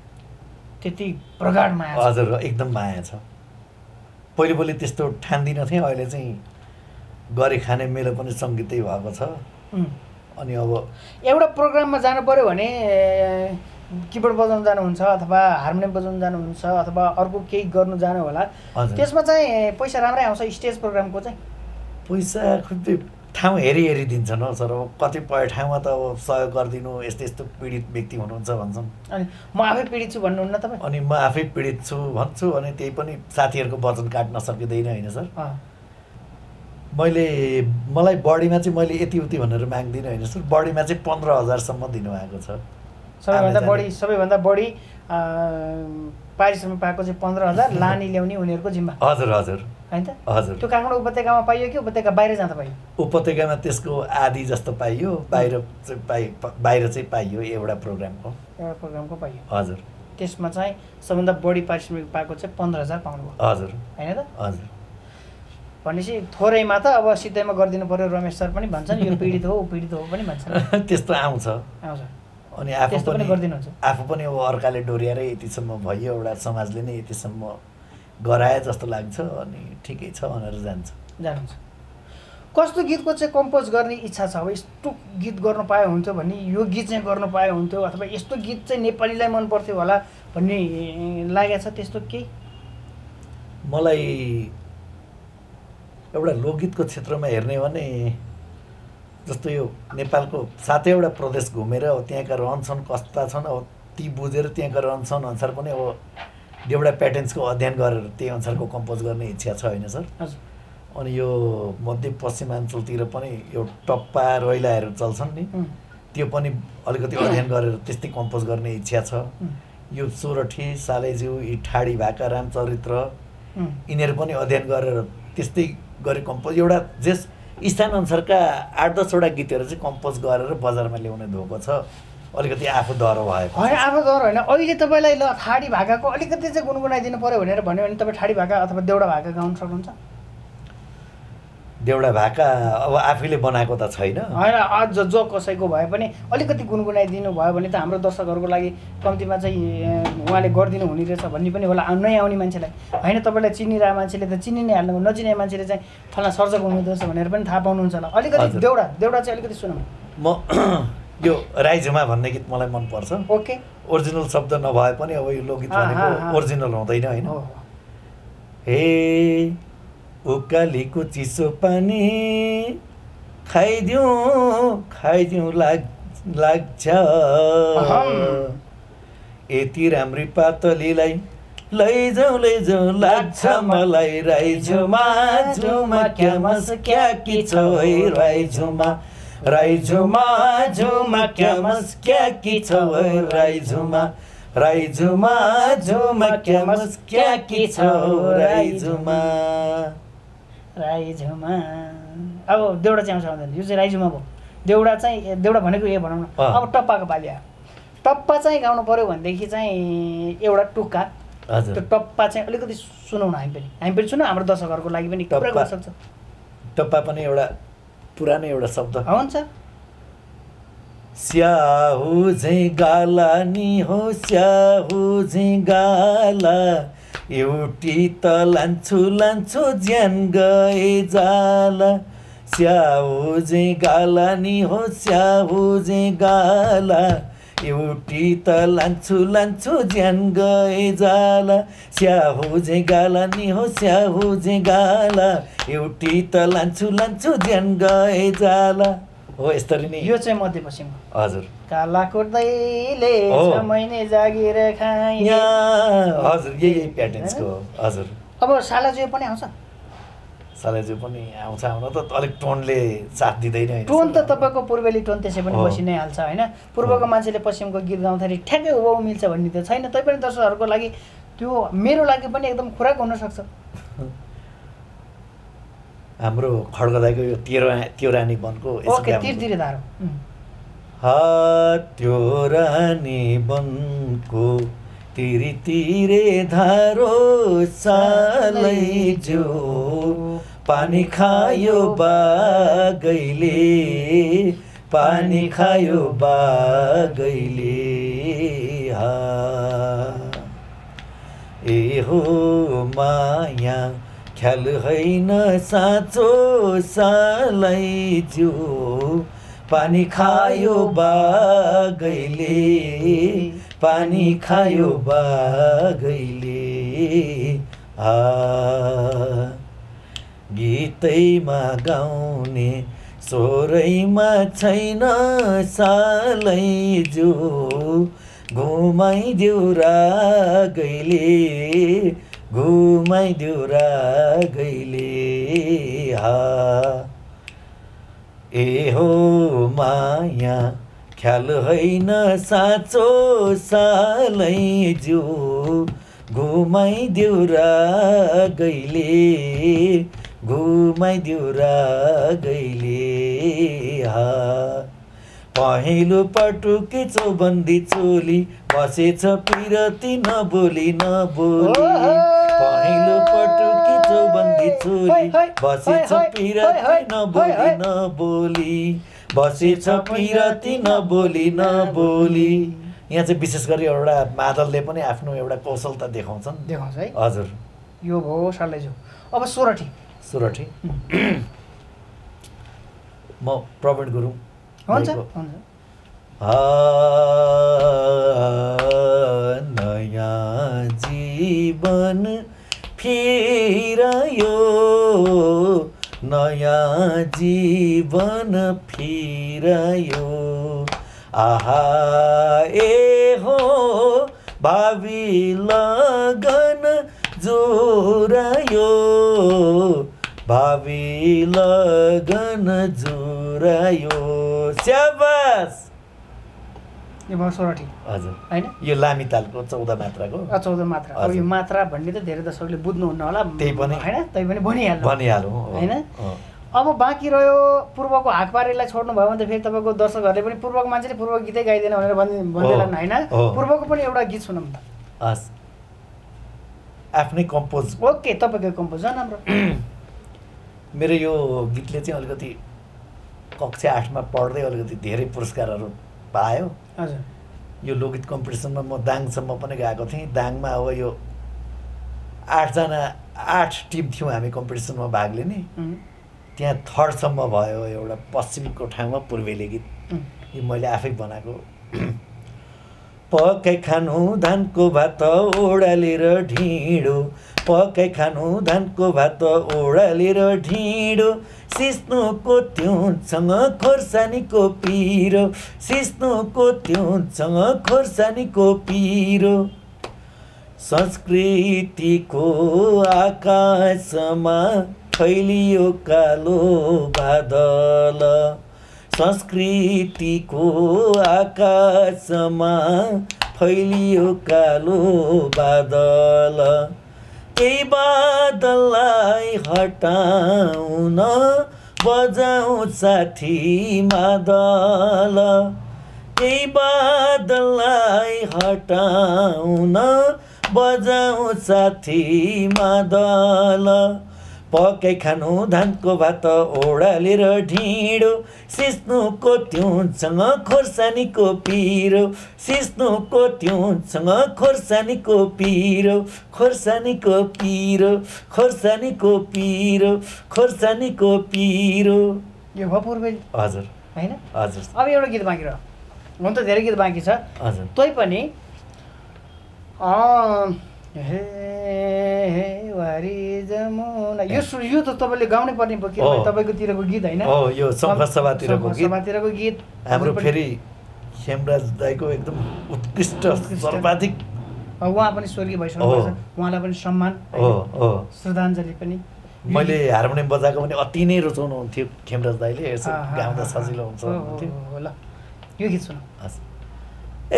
त्यति प्रगाढ माया छ। हजुर एकदम माया छ। पहिले पहिले त्यस्तो ठान्दिनँ थिएँ, अहिले चाहिँ गरे खाने मेलो पनि सङ्गीतै भएको छ। अनि अब एउटा प्रोग्राममा जानु पऱ्यो भने किबोर्ड बजाउनु जानुहुन्छ अथवा हार्मोनियम बजाउनु जानुहुन्छ अथवा अर्को केही गर्नु जानु होला, त्यसमा चाहिँ पैसा राम्रै आउँछ? स्टेज प्रोग्रामको चाहिँ पैसा खुट्टी ठाउँ हेरी हेरी दिन्छन् हो सर। अब कतिपय ठाउँमा त अब सहयोग गरिदिनु, यस्तो यस्तो पीडित व्यक्ति हुनुहुन्छ भन्छन्। अनि म आफै पीडित छु भन्नुहुन्न तपाईँ? अनि म आफै पीडित छु भन्छु, अनि त्यही पनि साथीहरूको वचन काट्न सकिँदैन होइन सर। मैले मलाई बढीमा चाहिँ मैले यति उति भनेर माग्दिनँ होइन सर। बढीमा चाहिँ पन्ध्र हजारसम्म दिनुभएको छ। सबैभन्दा बढी सबैभन्दा बढी पारिश्रमिक पाएको चाहिँ पन्ध्र हजार लानी ल्याउने उनीहरूको जिम्मा। हजुर हजुर होइन त? हजुर। त्यो काठमाडौँ उपत्यकामा पाइयो कि उपत्यका बाहिर जाँदा पाइयो? उपत्यकामा त्यसको आधी जस्तो पाइयो, बाहिर चाहिँ पाइ बाहिर चाहिँ पाइयो एउटा प्रोग्रामको। एउटा प्रोग्रामको पाइयो। हजुर। त्यसमा चाहिँ सबभन्दा बढी पारिश्रमिक पाएको चाहिँ पन्ध्र हजार पाउनुभयो। हजुर। होइन त? हजुर। भनेपछि थोरैमा त अब सिधैमा गरिदिनु पर्यो, रमेश सर पनि भन्छन् यो पीडित हो ऊ पीडित हो पनि भन्छन्। त्यस्तो आउँछ आउँछ। अनि आफू पनि गरिदिनुहुन्छ? आफू पनि अब अर्काले डोर्याएरै यतिसम्म भयो, एउटा समाजले नै यतिसम्म गराए जस्तो लाग्छ, अनि ठिकै छ भनेर जान्छ जानुहुन्छ। कस्तो गीतको चाहिँ कम्पोज गर्ने इच्छा छ? अब यस्तो गीत गर्नु पाए हुन्थ्यो भन्ने, यो गीत चाहिँ गर्नु पाए हुन्थ्यो, अथवा यस्तो गीत चाहिँ नेपालीलाई मन पर्थ्यो होला भन्ने लागेको छ? त्यस्तो केही मलाई एउटा लोकगीतको क्षेत्रमा हेर्ने भने जस्तो यो नेपालको सातैवटा प्रदेश घुमेर अब त्यहाँका रहनसहन कस्ता छन् अब ती बुझेर त्यहाँका रहनसहन अनुसार पनि अब देउडा प्याटर्न्सको अध्ययन गरेर त्यही अनुसारको कम्पोज गर्ने इच्छा छ होइन सर। अनि यो मध्य पश्चिमाञ्चलतिर पनि यो टप्पा रोइलाहरू चल्छन् नि, त्यो पनि अलिकति अध्ययन गरेर त्यस्तै कम्पोज गर्ने इच्छा छ। यो सोरठी सालेज्यू यी ठाडी भाका रामचरित्र यिनीहरू पनि अध्ययन गरेर त्यस्तै गरे कम्पोज एउटा जेस स्थानअनुसारका आठ दसवटा गीतहरू चाहिँ कम्पोज गरेर बजारमा ल्याउने धोको छ। अलिकति आफू डह्रो भएको होइन? आफू डह्रो होइन। अहिले तपाईँलाई ल ठाडी भाकाको अलिकति चाहिँ गुनगुनाइदिनु पऱ्यो भनेर भन्यो भने तपाईँ ठाडी भाका अथवा देउडा भाका गाउन सक्नुहुन्छ? देउडा भाका अब आफैले बनाएको त छैन होइन, अझ जो कसैको भए पनि अलिकति गुनगुनाइदिनु भयो भने त हाम्रो दर्शकहरूको लागि कम्तीमा चाहिँ उहाँले गरिदिनु हुने रहेछ भन्ने पनि होला नै आउने मान्छेलाई। होइन, तपाईँलाई चिनिरहेको मान्छेले त चिनि नै हाल्नु, नचिनेको मान्छेले चाहिँ फला सर्जक हुनुहुँदो रहेछ भनेर पनि थाहा पाउनुहुन्छ होला। अलिकति देउडा देउडा चाहिँ अलिकति सुनौँ। म यो राईझुमा भन्ने गीत मलाई मनपर्छ। ओके। ओरिजिनल शब्द नभए पनि अब यो लोकगीत भनेको ओरिजिनल हुँदैन होइन। हे उकालीको चिसो पानी खाइदिउँ खाइदिउँ लाग लाग्छ, यति राम्री पातलीलाई लैजाउँ लैजाउँ लाग्छ मलाई। राईझुमा झुमा क्यामस क्या कि छ है राईझुमा, राईझुमा झुमा क्यामस क्या कि छ है राईझुमा, राईझुमा झुमा क्यामस क्या कि छ राईझुमा, राईझुमा। अब देउडा चाहिँ आउँछ आउँदैन, यो चाहिँ राईझुमा भयो। देउडा चाहिँ देउडा भनेको यो भनौँ न। अब टप्पाको पाली आयो। टप्पा चाहिँ गाउनु पऱ्यो भनेदेखि चाहिँ एउटा टुक्का, त्यो टप्पा चाहिँ अलिकति सुनौँ न हामी पनि, हामी पनि सुनौँ, हाम्रो दर्शकहरूको लागि पनि कुरा गर्न सक्छ। टप्पा पनि एउटा पुरानो एउटा शब्द हुन्छ। स्याहु झैँ गाला नि हो स्याहु झैँ गाला, एउटी त लान्छु लान्छु ज्यान गए जाला। स्याहु झैँ गाला नि हो स्याहु झैँ गाला, एउटी त लान्छु लान्छु ज्यान गए जाला। स्याहु झैँ गाला नि हो स्याहु झैँ गाला, एउटी त लान्छु लान्छु ज्यान गए जाला। हो यसरी नै यो चाहिँ मध्यपश्चिम। हजुर। काला कोर्दैले छ महिने जागिर खाए। हजुर यही प्याटर्न्सको। हजुर। अब सालाजुयो पनि आउँछ? सालाजुयो पनि आउँछ, आउन त अलिक टोनले साथ दिँदैन होइन। टोन त तपाईँको पूर्वेली टोन त्यसै पनि बसि नै हाल्छ होइन। पूर्वको मान्छेले पश्चिमको गीत गाउँदाखेरि ठ्याक्कै हुबहु मिल्छ भन्ने त छैन। तैपनि दर्शकहरूको लागि त्यो मेरो लागि पनि एकदम खुराक हुनसक्छ। हाम्रो खड्गदाईको यो तेरो त्यो रानी वनको ओके तिरतिरे धारो। हा त्यो रानी वनको तिरी तिरे धारो, सालै जो पानी खायो बागैले, पानी खायो बागैले। हा ए हो माया ख्याल होइन साँचो सालै जो पानी खायो बागैले पानी खायो बागैले आ गीतैमा गाउने स्वरैमा छैन सालै जो घुमाइदेऊ रागैले घुमाइदेऊ रागैले हा ए हो माया ख्याल होइन साँचो सालै जो घुमाइदेऊ रागैले घुमाइदेऊ रागैले हा पहिलो पटुकी चौबन्दी चोली बसेछ पिरती नबोली नबोली पहिलो पटुकी चौबन्दी चोली बसेछ पिरती नबोली नबोली बसेछ पिरती नबोली नबोली। यहाँ चाहिँ विशेष गरी एउटा मादलले पनि आफ्नो एउटा कौशलता देखाउँछन् देखाउँछ है हजुर। यो भयो सालैजो। अब सोरठी सोरठी म प्रवीण गुरुङ हुन्छ हुन्छ। नयाँ जीवन फिरायो नयाँ जीवन फिरायो आहा ए हो भावी लगन जोरायो भावी लगन जोरायो। स्याबास यो भयो सोरठी हजुर हैन। यो लामी तालको चौध मात्राको चौध मात्रा। अब यो मात्रा भन्ने त धेरै दर्शकले बुझ्नुहुन्न होला त्यही पनि हैन, तै पनि भनिहाल्नु भनिहालौँ हैन। अब बाँकी रह्यो पूर्वको हाकपारेलाई छोड्नु भयो भने त फेरि तपाईँको दर्शकहरूले पनि पूर्वको मान्छेले पूर्व गीतै गाइदिएन भनेर भन्दैला हैन। पूर्वको पनि एउटा गीत सुनौँ त। हस् आफ्नै कम्पोज। ओके तपाईँको कम्पोज झन् राम्रो। मेरो यो गीतले चाहिँ अलिकति कक्षा आठमा पढ्दै अलिकति धेरै पुरस्कारहरू पायो हजुर। यो लोकगीत कम्पिटिसनमा म दाङसम्म पनि गएको थिएँ। दाङमा अब यो आठजना आठ टिम थियौँ हामी कम्पिटिसनमा भाग लिने। त्यहाँ थर्डसम्म भयो एउटा पश्चिमको ठाउँमा पूर्वेली गीत। यो मैले आफै बनाएको। पकाइ खानु धानको भात ओडालेर ढिँडो पकाइ खानु धानको भात ओडालेर ढिँडो सिस्नुको तिउँसँग खोर्सानीको पिरो सिस्नुको तिउँसँग खोर्सानीको पिरो संस्कृतिको आकाशमा फैलियो कालो बादल संस्कृतिको आकाशमा फैलियो कालो बादल केही बादललाई हटाउन बजाउँ साथी मादल केही बादललाई हटाउन बजाउँ साथी मादल पकाइ खानु धानको भात ओडालेर ढिँडो सिस्नुको तिउँसँग खोर्सानीको पिरो सिस्नुको तिउँसँग खोर्सानीको पिरो खोर्सानीको पिरो खोर्सानीको पिरो खोर्सानीको पिरो। यो भयो पूर्वेली हजुर हैन। हजुर। अब एउटा गीत बाँकी रह्यो। हुन त धेरै गीत बाँकी छ हजुर। तै पनि हे वारी जमुना यो यो त तपाईँले गाउनै पर्ने भयो किनभने तपाईँकोतिरको गीत होइन हो यो सभातिरको गीत सभातिरको गीत हाम्रो फेरि खेमराज दाइको एकदम उत्कृष्ट सर्वाधिक उहाँ पनि स्वर्गीय भइसक्नुभएको छ उहाँलाई पनि सम्मान हो हो श्रद्धाञ्जली पनि। मैले हार्मोनियम बजाएको पनि अति नै रुचाउनुहुन्थ्यो खेमराज दाइले यसो गाउँदा सजिलो हुन्छ भन्नुहुन्थ्यो। ल यो गीत सुनौ। ए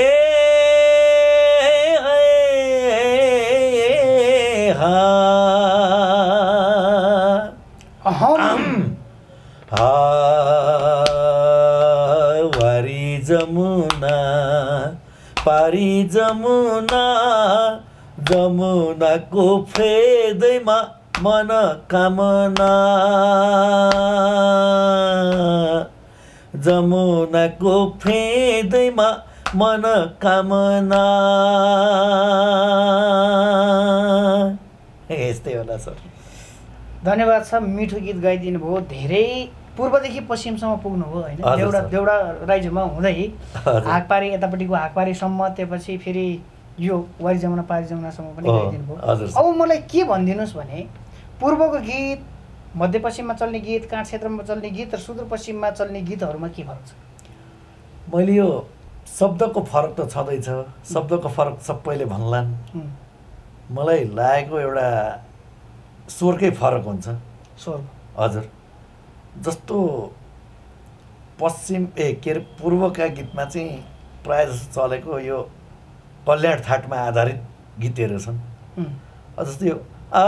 वारी जमुना पारी जमुना जमुनाको फेदैमा मनोकामना जमुनाको फेदैमा मनोकामना यस्तै होला सर। धन्यवाद छ, मिठो गीत गाइदिनु भयो। धेरै पूर्वदेखि पश्चिमसम्म पुग्नुभयो होइन, देउडा देउडा राइजोमा हुँदै हाकपारी यतापट्टिको हाकपारीसम्म, त्यसपछि फेरि यो वारी जमुना पारी जमुनासम्म पनि गाइदिनु भयो। अब मलाई के भनिदिनुहोस् भने पूर्वको गीत, मध्यपश्चिममा चल्ने गीत, काठ क्षेत्रमा चल्ने गीत र सुदूरपश्चिममा चल्ने गीतहरूमा के फरक छ? मैले यो शब्दको फरक त छँदैछ, शब्दको फरक सबैले भन्लान्। मलाई लागेको एउटा स्वरकै फरक हुन्छ। स्वर हजुर, जस्तो पश्चिम ए के अरे पूर्वका गीतमा चाहिँ प्रायः जस्तो चलेको यो कल्याण थाटमा आधारित गीतहरू छन्। जस्तो यो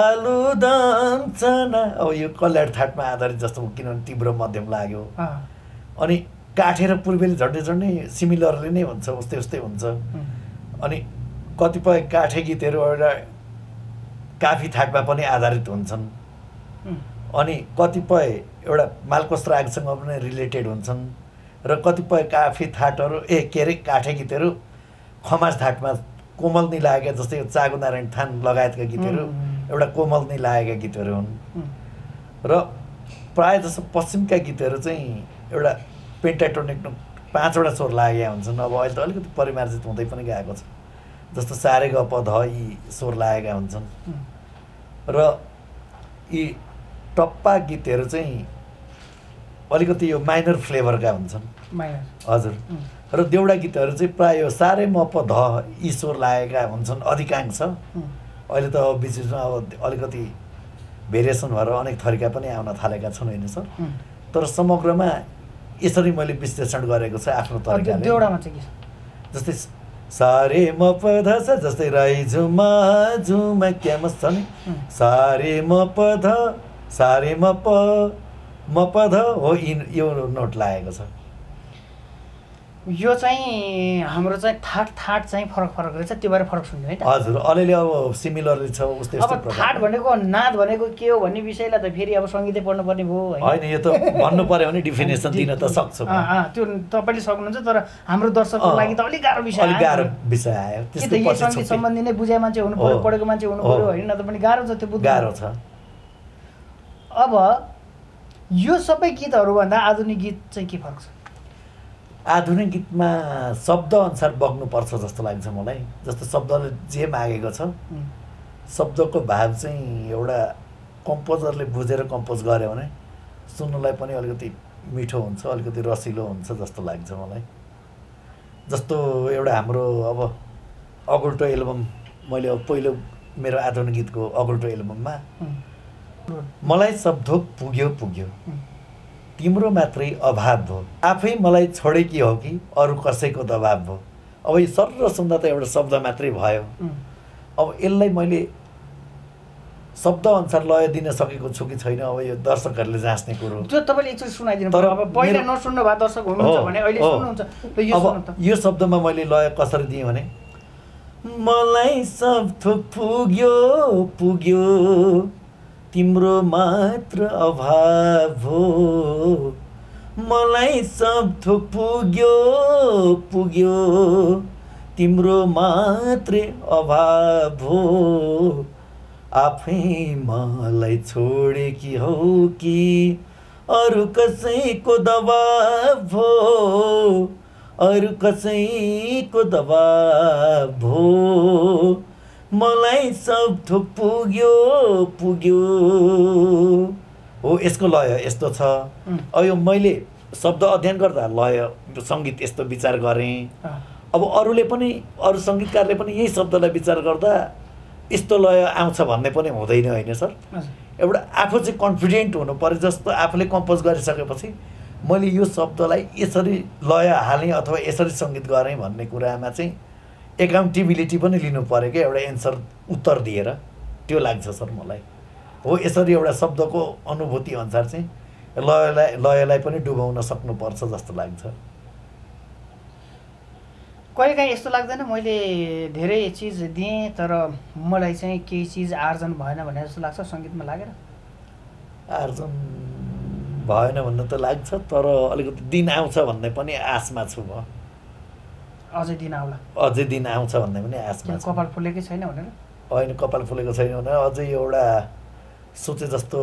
आलुदम चना, अब यो कल्याण थाटमा आधारित जस्तो, किनभने तिम्रो मध्यम लाग्यो। अनि काठे र पूर्वेली झन्डै झन्डै सिमिलरली नै हुन्छ, उस्तै उस्तै हुन्छ। अनि कतिपय काठे गीतहरू एउटा काफी थाटमा पनि आधारित हुन्छन्। अनि कतिपय एउटा मालकोस रागसँग पनि रिलेटेड हुन्छन् र कतिपय काफी थाटहरू ए के अरे काठे गीतहरू खमाज थाटमा कोमलनी लागेका, जस्तै यो चागो नारायण थान लगायतका गीतहरू एउटा कोमलनी लागेका गीतहरू हुन्। र प्रायः जस्तो पश्चिमका गीतहरू चाहिँ एउटा पेन्टाटोनिक पाँचवटा स्वर लागेका हुन्छन्। अब अहिले त अलिकति परिमार्जित हुँदै पनि गएको छ, जस्तो सारे ग प ध यी स्वर लागेका हुन्छन्। र यी टप्पा गीतहरू चाहिँ अलिकति यो माइनर फ्लेभरका हुन्छन्। हजुर, र देउडा गीतहरू चाहिँ प्रायः यो सारे म प ध यी स्वर लागेका हुन्छन् अधिकांश। अहिले त अब बिच बिचमा अब अलिकति भेरिएसन भएर अनेक थरीका पनि आउन थालेका छन् होइन सर। तर समग्रमा यसरी मैले विश्लेषण गरेको छ आफ्नो तरिकाले। देउडामा चाहिँ के जस्तै सारे म प ध स, जस्तै राई झुमा झुमा क्यामस छ नि, सारे म प ध सारे म प म प ध हो, यो नोट लागेको छ। यो चाहिँ हाम्रो चाहिँ थाट थाट चाहिँ फरक फरक रहेछ, त्यो भएर फरक सुन्यो है त। हजुर, अलिअलि अब सिमिलरली छ उस्तै उस्तै। अब थाट भनेको नाद भनेको के हो भन्ने विषयलाई त फेरि अब सङ्गीतै पढ्नु पर्ने भयो होइन, यो त भन्नु पर्यो भने डिफिनेसन दिन त सक्छु। त्यो तपाईँले सक्नुहुन्छ, तर हाम्रो दर्शकको लागि त अलिक गाह्रो विषय, अलिक गाह्रो विषय आयो। त्यस्तो यो सङ्गीत सम्बन्धी नै बुझे मान्छे हुनु पर्यो, पढेको मान्छे हुनु पर्यो होइन, न त पनि गाह्रो छ त्यो बुझ्नु। गाह्रो छ। अब यो सबै गीतहरूभन्दा आधुनिक गीत चाहिँ के फरक छ? आधुनिक गीतमा शब्द अनुसार बग्नुपर्छ जस्तो लाग्छ मलाई। जस्तो शब्दले जे मागेको छ, शब्दको भाव चाहिँ एउटा कम्पोजरले बुझेर कम्पोज गर्यो भने सुन्नलाई पनि अलिकति मिठो हुन्छ, अलिकति रसिलो हुन्छ जस्तो लाग्छ मलाई। जस्तो एउटा हाम्रो अब अगुल्टो एल्बम, मैले अब पहिलो मेरो आधुनिक गीतको अगुल्टो एल्बममा मलाई सब थोक पुग्यो पुग्यो, तिम्रो मात्रै अभाव भयो, आफै मलाई छोडेकी हो कि अरू कसैको दबाब भयो। अब यो सर्र सुन्दा त एउटा शब्द मात्रै भयो। अब यसलाई मैले शब्द अनुसार लय दिन सकेको छु कि छैन, अब यो दर्शकहरूले जाँच्ने कुरो। त्यो तपाईँले एकचोटि सुनाइदिनु पर्यो। अब पहिला नसुन्नु भए दर्शक हुनुहुन्छ भने अहिले सुन्नुहुन्छ। अब यो शब्दमा मैले लय कसरी दिएँ भने, मलाई सब थोक पुग्यो पुग्यो, तिम्रो मात्र अभाव हो, मलाई सब थोक पुग्यो पुग्यो, तिम्रो मात्रै अभाव हो, आफै मलाई छोडेकी हौ कि अरू कसैको दबाब हो, अरू कसैको दबाब हो, मलाई सब थोक पुग्यो पुग्यो। हो, यसको लय यस्तो छ। अब यो मैले शब्द अध्ययन गर्दा लय सङ्गीत यस्तो विचार गरेँ। अब अरूले पनि, अरू सङ्गीतकारले पनि यही शब्दलाई विचार गर्दा यस्तो लय आउँछ भन्ने पनि हुँदैन होइन सर। एउटा आफू चाहिँ कन्फिडेन्ट हुनु पर्यो। जस्तो आफूले कम्पोज गरिसकेपछि मैले यो शब्दलाई यसरी लय हालेँ अथवा यसरी सङ्गीत गरेँ भन्ने कुरामा चाहिँ एकाउन्टेबिलिटी पनि लिनु पऱ्यो क्या, एउटा एन्सर उत्तर दिएर। त्यो लाग्छ सर मलाई। हो, यसरी एउटा शब्दको अनुभूति अनुसार चाहिँ लयलाई लयलाई पनि डुबाउन सक्नुपर्छ जस्तो लाग्छ। कहिलेकाहीँ यस्तो लाग्दैन मैले धेरै चिज दिएँ तर मलाई चाहिँ केही चिज आर्जन भएन भने जस्तो लाग्छ सङ्गीतमा लागेर? आर्जन भएन भन्ने त लाग्छ, तर अलिकति दिन आउँछ भन्ने पनि आशमा छु म। अझै दिन आउला अझै दिन आउँछ भन्ने पनि आशमा छ। कपाल फुलेकै छैन भनेर होइन कपाल फुलेको छैन भनेर अझै एउटा सोचे जस्तो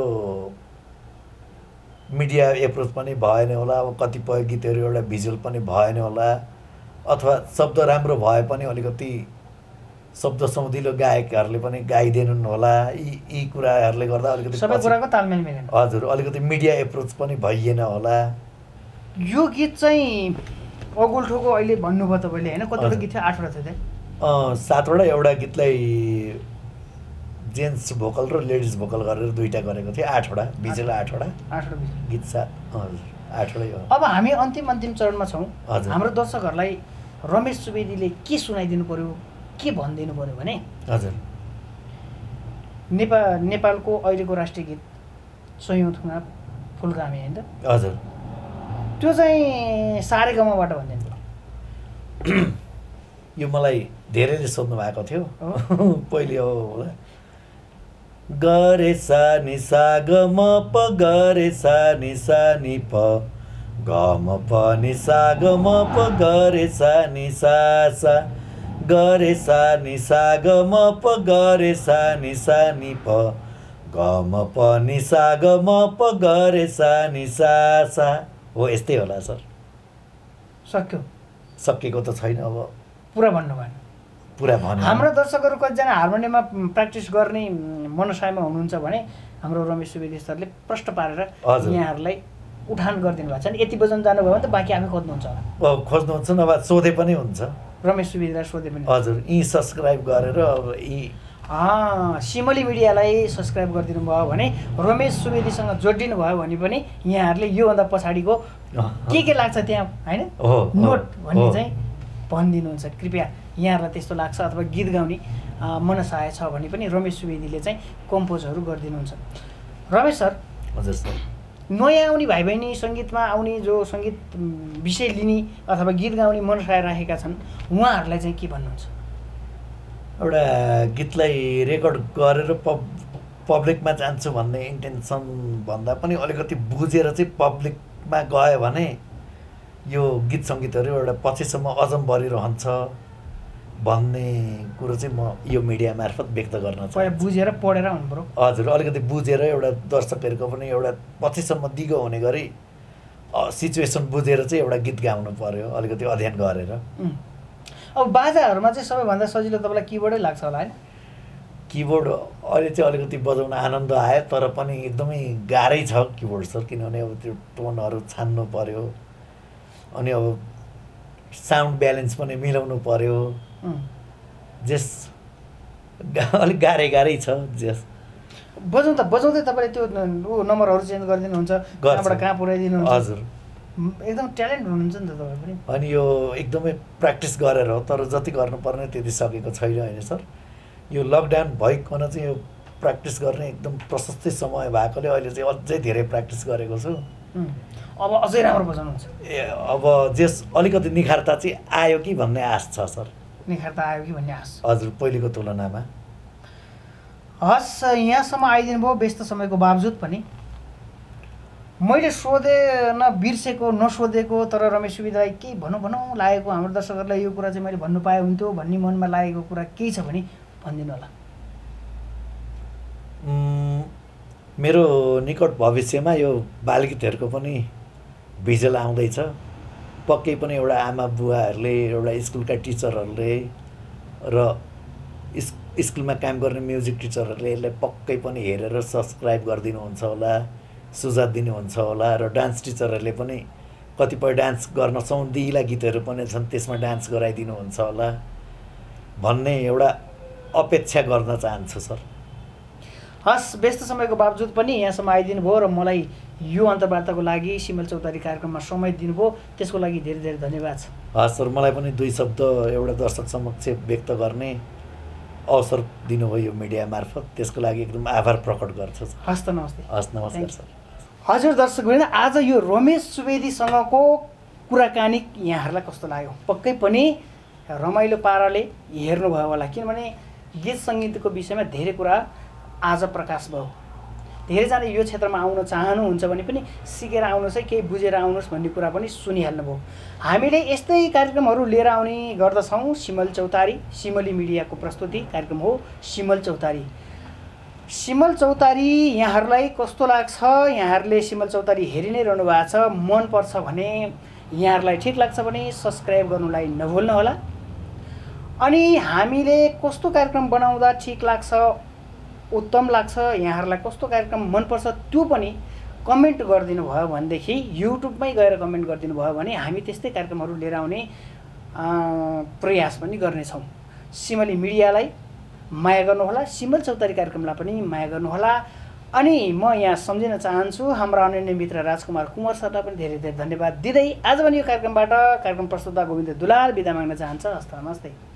मिडिया एप्रोच पनि भएन होला। अब कतिपय गीतहरू एउटा भिजुअल पनि भएन होला अथवा शब्द राम्रो भए पनि अलिकति शब्द सौँधिलो गायकहरूले पनि गाइदिनु होला। यी यी कुराहरूले गर्दा अलिकति सबै कुराको तालमेल मिलेन। हजुर अलिकति मिडिया एप्रोच पनि भइएन होला। यो गीत चाहिँ अगुल्ठोको अहिले भन्नुभयो तपाईँले होइन कतिवटा गीत थियो आठवटा थियो त्यहाँ सातवटा एउटा गीतलाई जेन्ट्स भोकल र लेडिज भोकल गरेर दुईवटा गरेको थियो आठवटा भिजुअल आठवटा आठवटा गीत सात हजुर आठवटै हो। अब हामी अन्तिम अन्तिम चरणमा छौँ। हजुर हाम्रो दर्शकहरूलाई रमेश सुवेदीले के सुनाइदिनु पर्यो के भनिदिनु पर्यो भने हजुर नेपाल नेपालको अहिलेको राष्ट्रिय गीत सयौँ थुङ्गा फुलकामी होइन त हजुर त्यो चाहिँ सारेगामाबाट भनिदिनु पर्यो। यो मलाई धेरैले सोध्नु भएको थियो पहिले हो होला। गरे सा नि सा ग म प गरे सा नि सा नि प ग म प नि सा ग म प गरे सा नि सा सा गरे सा नि सा ग म प गरे सा नि सा नि प ग म प नि सा ग म प गरे सा नि सा सा हो यस्तै होला सर। सक्यो सकेको त छैन अब पुरा भन्नु भएन पुरा भन्नु। हाम्रो दर्शकहरू कतिजना हार्मोनियममा प्र्याक्टिस गर्ने मनसायमा हुनुहुन्छ भने हाम्रो रमेश सुवेदी सरले प्रश्न पारेर यहाँहरूलाई उठान गरिदिनु भएको छ नि यति बजाउनु जानुभयो भने त बाँकी आफै खोज्नुहुन्छ होला। खोज्नुहुन्छ नभए सोधे पनि हुन्छ रमेश सुवेदीलाई सोधे पनि हजुर। यी सब्सक्राइब गरेर अब यी सिमली मिडियालाई सब्सक्राइब गरिदिनु भयो भने रमेश सुवेदीसँग जोडिनु भयो भने पनि यहाँहरूले योभन्दा पछाडिको के के लाग्छ त्यहाँ होइन नोट भन्ने चाहिँ भनिदिनुहुन्छ। कृपया यहाँहरूलाई त्यस्तो लाग्छ अथवा गीत गाउने मनसाय छ भने पनि रमेश सुवेदीले चाहिँ कम्पोजहरू गरिदिनुहुन्छ। रमेश सर हजुर सर नयाँ आउने भाइ बहिनी सङ्गीतमा आउने जो सङ्गीत विषय लिने अथवा गीत गाउने मनसाय राखेका छन् उहाँहरूलाई चाहिँ के भन्नुहुन्छ? एउटा गीतलाई रेकर्ड गरेर पब पब्लिकमा जान्छु भन्ने इन्टेन्सन भन्दा पनि अलिकति बुझेर चाहिँ पब्लिकमा गयो भने यो गीत सङ्गीतहरू एउटा पछिसम्म अझ बढिरहन्छ भन्ने कुरो चाहिँ म यो मिडिया मार्फत व्यक्त गर्न चाहन्छु। बुझेर पढेर हुनु पर्यो। हजुर अलिकति बुझेर एउटा दर्शकहरूको पनि एउटा पछिसम्म दिगो हुने गरी सिचुएसन बुझेर चाहिँ एउटा गीत गाउनु पर्यो अलिकति अध्ययन गरेर। अब बाजाहरूमा चाहिँ सबैभन्दा सजिलो तपाईँलाई किबोर्डै लाग्छ होला होइन? किबोर्ड अहिले चाहिँ अलिकति बजाउन आनन्द आयो तर पनि एकदमै गाह्रै छ किबोर्ड सर किनभने अब त्यो टोनहरू छान्नु पर्यो अनि अब साउन्ड ब्यालेन्स पनि मिलाउनु पर्यो जेस अलिक गाह्रै गाह्रै छ जेस बजाउँदा बजाउँदै तपाईँले त्यो ऊ नम्बरहरू चेन्ज गरिदिनुहुन्छ कहाँबाट कहाँ पुऱ्याइदिनुहुन्छ? हजुर एकदम ट्यालेन्ट हुनुहुन्छ नि त तपाईँ पनि। अनि यो एकदमै प्र्याक्टिस गरेर हो तर जति गर्नुपर्ने त्यति सकेको छैन होइन सर। यो लकडाउन भइकन चाहिँ यो प्र्याक्टिस गर्ने एकदम प्रशस्तै समय भएकोले अहिले चाहिँ अझै धेरै प्र्याक्टिस गरेको छु। अब अझै राम्रो बजाउनुहुन्छ? ए अब जेस अलिकति निखारता चाहिँ आयो कि भन्ने आश छ सर। निखारता आयो कि भन्ने आश? हजुर पहिलेको तुलनामा। हस् यहाँसम्म आइदिनु भयो व्यस्त समयको बावजुद पनि। मैले सोधेन बिर्सेको नसोधेको तर रमेश सुवेदीलाई केही भनौँ भनौँ लागेको हाम्रो दर्शकहरूलाई यो कुरा चाहिँ मैले भन्नु पाए हुन्थ्यो भन्ने मनमा लागेको कुरा केही छ भने भनिदिनु होला। मेरो निकट भविष्यमा यो बालगीतहरूको पनि भिजुअल आउँदैछ। पक्कै पनि एउटा आमा बुवाहरूले एउटा स्कुलका टिचरहरूले र स्कुलमा काम गर्ने म्युजिक टिचरहरूले यसलाई पक्कै पनि हेरेर सब्सक्राइब गरिदिनुहुन्छ होला सुझाव दिनुहुन्छ होला र डान्स टिचरहरूले पनि कतिपय डान्स गर्न सौँधिला गीतहरू पनि छन् त्यसमा डान्स गराइदिनुहुन्छ होला भन्ने एउटा अपेक्षा गर्न चाहन्छु सर। हस् व्यस्त समयको बावजुद पनि यहाँसम्म आइदिनु भयो र मलाई यो अन्तर्वार्ताको लागि सिमल चौतारी कार्यक्रममा समय दिनुभयो त्यसको लागि धेरै धेरै धन्यवाद छ। हस् सर मलाई पनि दुई शब्द एउटा दर्शक समक्ष व्यक्त गर्ने अवसर दिनुभयो यो मिडिया मार्फत त्यसको लागि एकदम आभार प्रकट गर्छु। हस् त नमस्ते। हस् नमस्कार सर। हजुर दर्शकवृन्द आज यो रमेश सुवेदीसँगको कुराकानी यहाँहरूलाई कस्तो लाग्यो? पक्कै पनि रमाइलो पाराले हेर्नुभयो होला किनभने गीत सङ्गीतको विषयमा धेरै कुरा आज प्रकाश भयो। धेरैजना यो क्षेत्रमा आउन चाहनुहुन्छ भने पनि सिकेर आउनुहोस् है, केही बुझेर आउनुहोस् भन्ने कुरा पनि सुनिहाल्नुभयो। हामीले यस्तै कार्यक्रमहरू लिएर आउने गर्दछौँ। सिमल चौतारी सिमली मिडियाको प्रस्तुति कार्यक्रम हो सिमल चौतारी। सिमल चौतारी यहाँहरूलाई कस्तो लाग्छ? यहाँहरूले सिमल चौतारी हेरि नै रहनु भएको छ, मनपर्छ भने यहाँहरूलाई ठिक लाग्छ भने सब्सक्राइब गर्नुलाई नभुल्नुहोला। अनि हामीले कस्तो कार्यक्रम बनाउँदा ठिक लाग्छ, उत्तम लाग्छ, यहाँहरूलाई कस्तो कार्यक्रम मनपर्छ त्यो पनि कमेन्ट गरिदिनु भयो भनेदेखि, युट्युबमै गएर कमेन्ट गरिदिनु भयो भने हामी त्यस्तै कार्यक्रमहरू लिएर आउने प्रयास पनि गर्नेछौँ। सिमली मिडियालाई माया गर्नुहोला, सिमल चौतारी कार्यक्रमलाई पनि माया गर्नुहोला। अनि म यहाँ सम्झिन चाहन्छु हाम्रा अनन्य मित्र राजकुमार कुमार सरलाई पनि धेरै धेरै धन्यवाद दिँदै आज पनि यो कार्यक्रमबाट कार्यक्रम प्रस्तुता गोविन्द दुलाल बिदा माग्न चाहन्छ। हस्त नमस्ते।